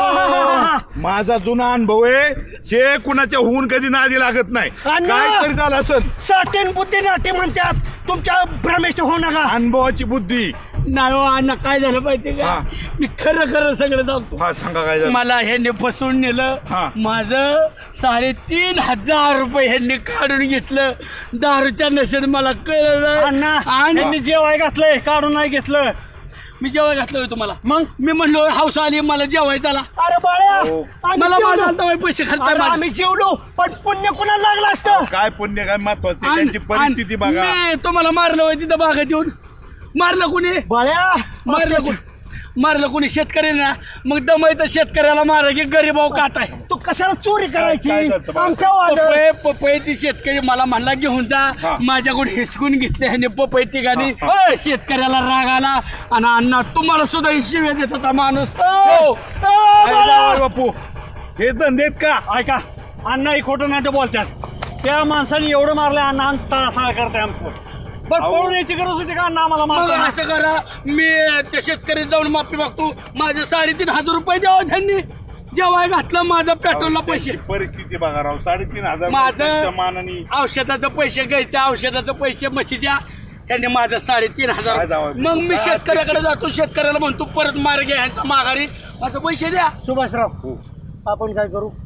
ना. माझा जुना अनुभव आहे, हे कुणाच्या होऊन कधी नादी लागत नाही. अण्णा! काय तरी झालं असेल. साठेन बुद्धी नाटे म्हणतात. तुमच्या भ्रमिष्ट होऊ नका. अनुभवाची बुद्धी. नाही हो अण्णा, काय झालं माहिती का? हा. मी खरं खरं सगळं सांगतो. हा, सांगा काय झालं. मला ह्यांनी फसवून नेलं. हा. माझं साडेतीन हजार रुपये ह्यांनी काढून घेतलं. दारूच्या नशेत मला कळलं अण्णा आणि यांनी जेवाय घातलंय, काढून नाही घेतलं. मी जेव्हा घातलं होतं मला. मग मी म्हणलो हाऊस आली मला जेवायचा. अरे बाळ्या, आम्ही मला जेवलो. माझा आता पैसे खर्च अरे आम्ही जेवलो पण पुण्य कुणाला लागलं असतं? काय पुण्य काय महत्वाचं आहे, त्यांची परिस्थिती बघा. मी तुम्हाला मारलं होय तिथं बागेत येऊन. मारलं कोणी? बाळ्या, मारलं कोणी? मारलं कोणी? शेतकरी ना. मग दमाई तर शेतकऱ्याला मारा की गरीबाव काट आहे. तू कशाला चोरी करायची? काय करतो बाळा? आमच्या वाद पपई पपई ती शेतकरी मला म्हणला घेऊन जा. हा. माझ्याकडून हिसकून घेतले ह्याने पपई तिघांनी. ओय, शेतकऱ्याला राग आला आणि अण्णा तुम्हाला सुद्धा ही शिव्या देत होता माणूस. हो. काय जावई बापू, हे धंदे आहेत का? ऐका, अण्णा ही खोटं नाटक बोलतात. त्या माणसाने एवढं मारलंय अण्णा, आणि साळा साळा करताय आमचं. बरं पळून यायची गरज होती का अण्णा आम्हाला मग मारताना? असं करा, मी त्या शेतकरी जाऊन माफी मागतो. माझे साडेतीन हजार रुपये द्यावा त्यांनी. जेव्हा घातलं माझं पेट्रोलला पैसे. त्यांची परिस्थिती बघा राव. साडेतीन हजार माझं त्यांच्या मानाने. औषधाचं पैसे घ्यायचं, औषधाचं पैसे म्हशीच्या. त्यांनी माझं साडेतीन काय हजार. जावई? मग मी काय शेतकऱ्याकडे जातो, शेतकऱ्याला म्हणतो परत मार घ्या ह्यांचा माघारी. माझं पैसे द्या. सुभाषराव, आपण काय करू?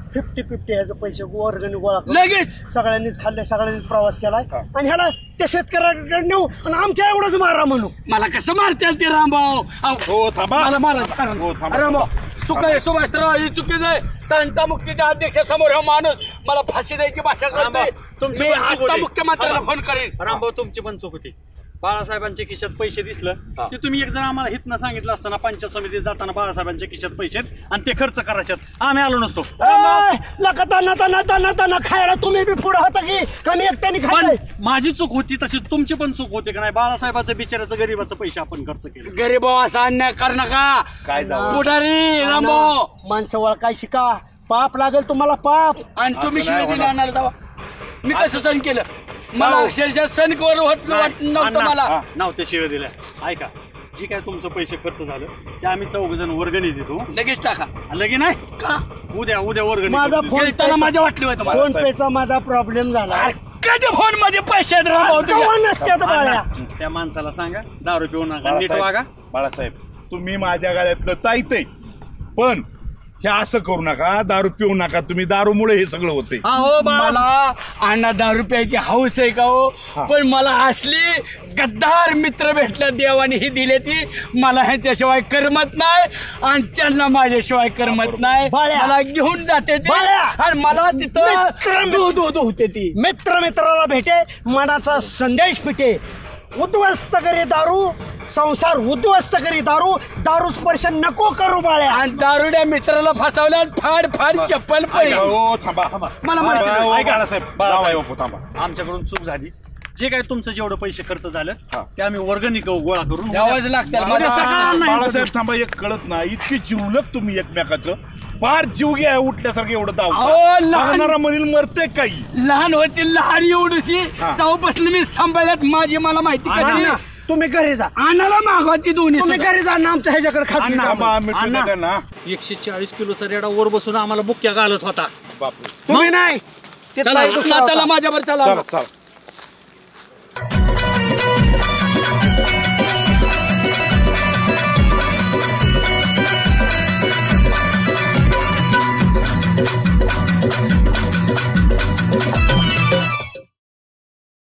फिफ्टी फिफ्टी ह्याचे पैसे वर्गणी गोळा करून लगेच सगळ्यांनीच खाल्ले, सगळ्यांनीच प्रवास केलाय आणि ह्याला त्या शेतकऱ्याकडे नेऊ आणि आमच्या एवढंच मारा म्हणू. मला कसं मारतील ते रामभाऊ? हो थांबा मला मारा हो थांबा रामभाऊ चुक आहे सुभाषराव, ही चुकीच आहे. तंटा मुक्तीच्या अध्यक्षासमोर हा माणूस मला फाशी द्यायची भाषा करतोय. तुमची मी पण चूक आता होती. मुख्यमंत्र्यांना फोन करेन. रामभाऊ तुमची पण चूक होती. बाळासाहेबांच्या खिशात पैसे दिसलं ते तुम्ही एक जण आम्हाला हितनं सांगितलं असताना पंचायत समितीत जाताना बाळासाहेबांच्या खिशात पैसे आणि ते खर्च करायच्यात आम्ही आलो नसतो. लका ताना ताना ताना ताना खायला तुम्ही बी पुढे होता की कमी एकट्याने पण खायला. माझी चूक होती तशी तुमची पण चूक होती का नाही? बाळासाहेबाचं बिचाराचं गरीबाचं पैसे आपण खर्च केले. गरीबाव असा अन्याय कर नका. काय जाऊ पुढारी रामभाऊ माणसं वळकाय शिका. पाप लागेल तुम्हाला पाप. आणि तुम्ही शिवाय दिली आणायला जावा. मी कसं सण केलं? मला अक्षरशः सण करू होत नव्हतं मला. नाव त्या शिव्या दिल्या. ऐका, जी काय तुमचं पैसे खर्च झालं ते आम्ही चौघ जण वर्गणी देतो. लगेच टाका. लगे नाही का उद्या उद्या वर्गणी माझा करू. फोन गेलताना माझ्या वाटली होतं मला. फोन पेचा माझा प्रॉब्लेम झाला. कधी फोन मध्ये पैसे आहेत रामभाऊ तुझ्या? केव्हा नसत्यात बाळ्या. त्या माणसाला सांगा दारू पिऊ नका, नीट वागा. बाळासाहेब बाळासाहेब तुम्ही माझ्या गाड्यातलं ताईत पण हे असं करू नका, दारू पिऊ नका तुम्ही. दारूमुळे हे सगळं होते. हो मला अण्णा दारू प्यायची हौस आहे का हो? पण मला असली गद्दार मित्र भेटल्या देवाने ही दिले ती. मला ह्याच्याशिवाय करमत नाही आणि त्यांना माझ्याशिवाय करमत नाही. बाळ्या. मला घेऊन जाते ते बाळ्या. आणि मला मित्र- तिथं दूध दूध होते ती. मित्र मित्राला भेटे, मनाचा संदेश पिटे. उद्ध्वस्त करी दारू, संसार उद्ध्वस्त करी दारू. दारू स्पर्श नको करू बाळ्या. आणि दारुड्या मित्राला फसवल्या फाड फाड चप्पल पडली. हो थांबा थांबा मला माहिती थांबा, नाही. हो, ऐका. बाळासाहेब बाळासाहेब. बाळासाहेब, थांबा. आमच्याकडून चूक झाली. जे काय तुमचं जेवढं पैसे खर्च झालं ते आम्ही वर्गणी ग- गोळा करून द्यावंच लागतं. उद्या मला- सकाळला नाही बाळासाहेब थांबा, एक कळत नाही इतकी जिवलक तुम्ही एकमेकाचं. फार जीव घ्या उठल्यासारखं एवढं अहो, दाव लहान- म्हणून मरते काही. लहान होती लहान एवढीशी तेव्हापासून मी सांभाळल्यात. माझी मला माहिती अण्णा, कधी तुम्ही घरी जा. आणायला मागवा ती दोन्ही तुम्ही सुद्धा. घरी जा ना, आमच्या ह्याच्याकडे खाजगी काम आहे. थांबा, मिटू अण्णा. नका ना. एकशे चाळीस किलोचा रेडा वर बसून आम्हाला बुक्क्या घालत होता. बापरे. तुम्ही नाही. ते चला ताई दुसरा चला होता. चला माझ्यावर चला चला चला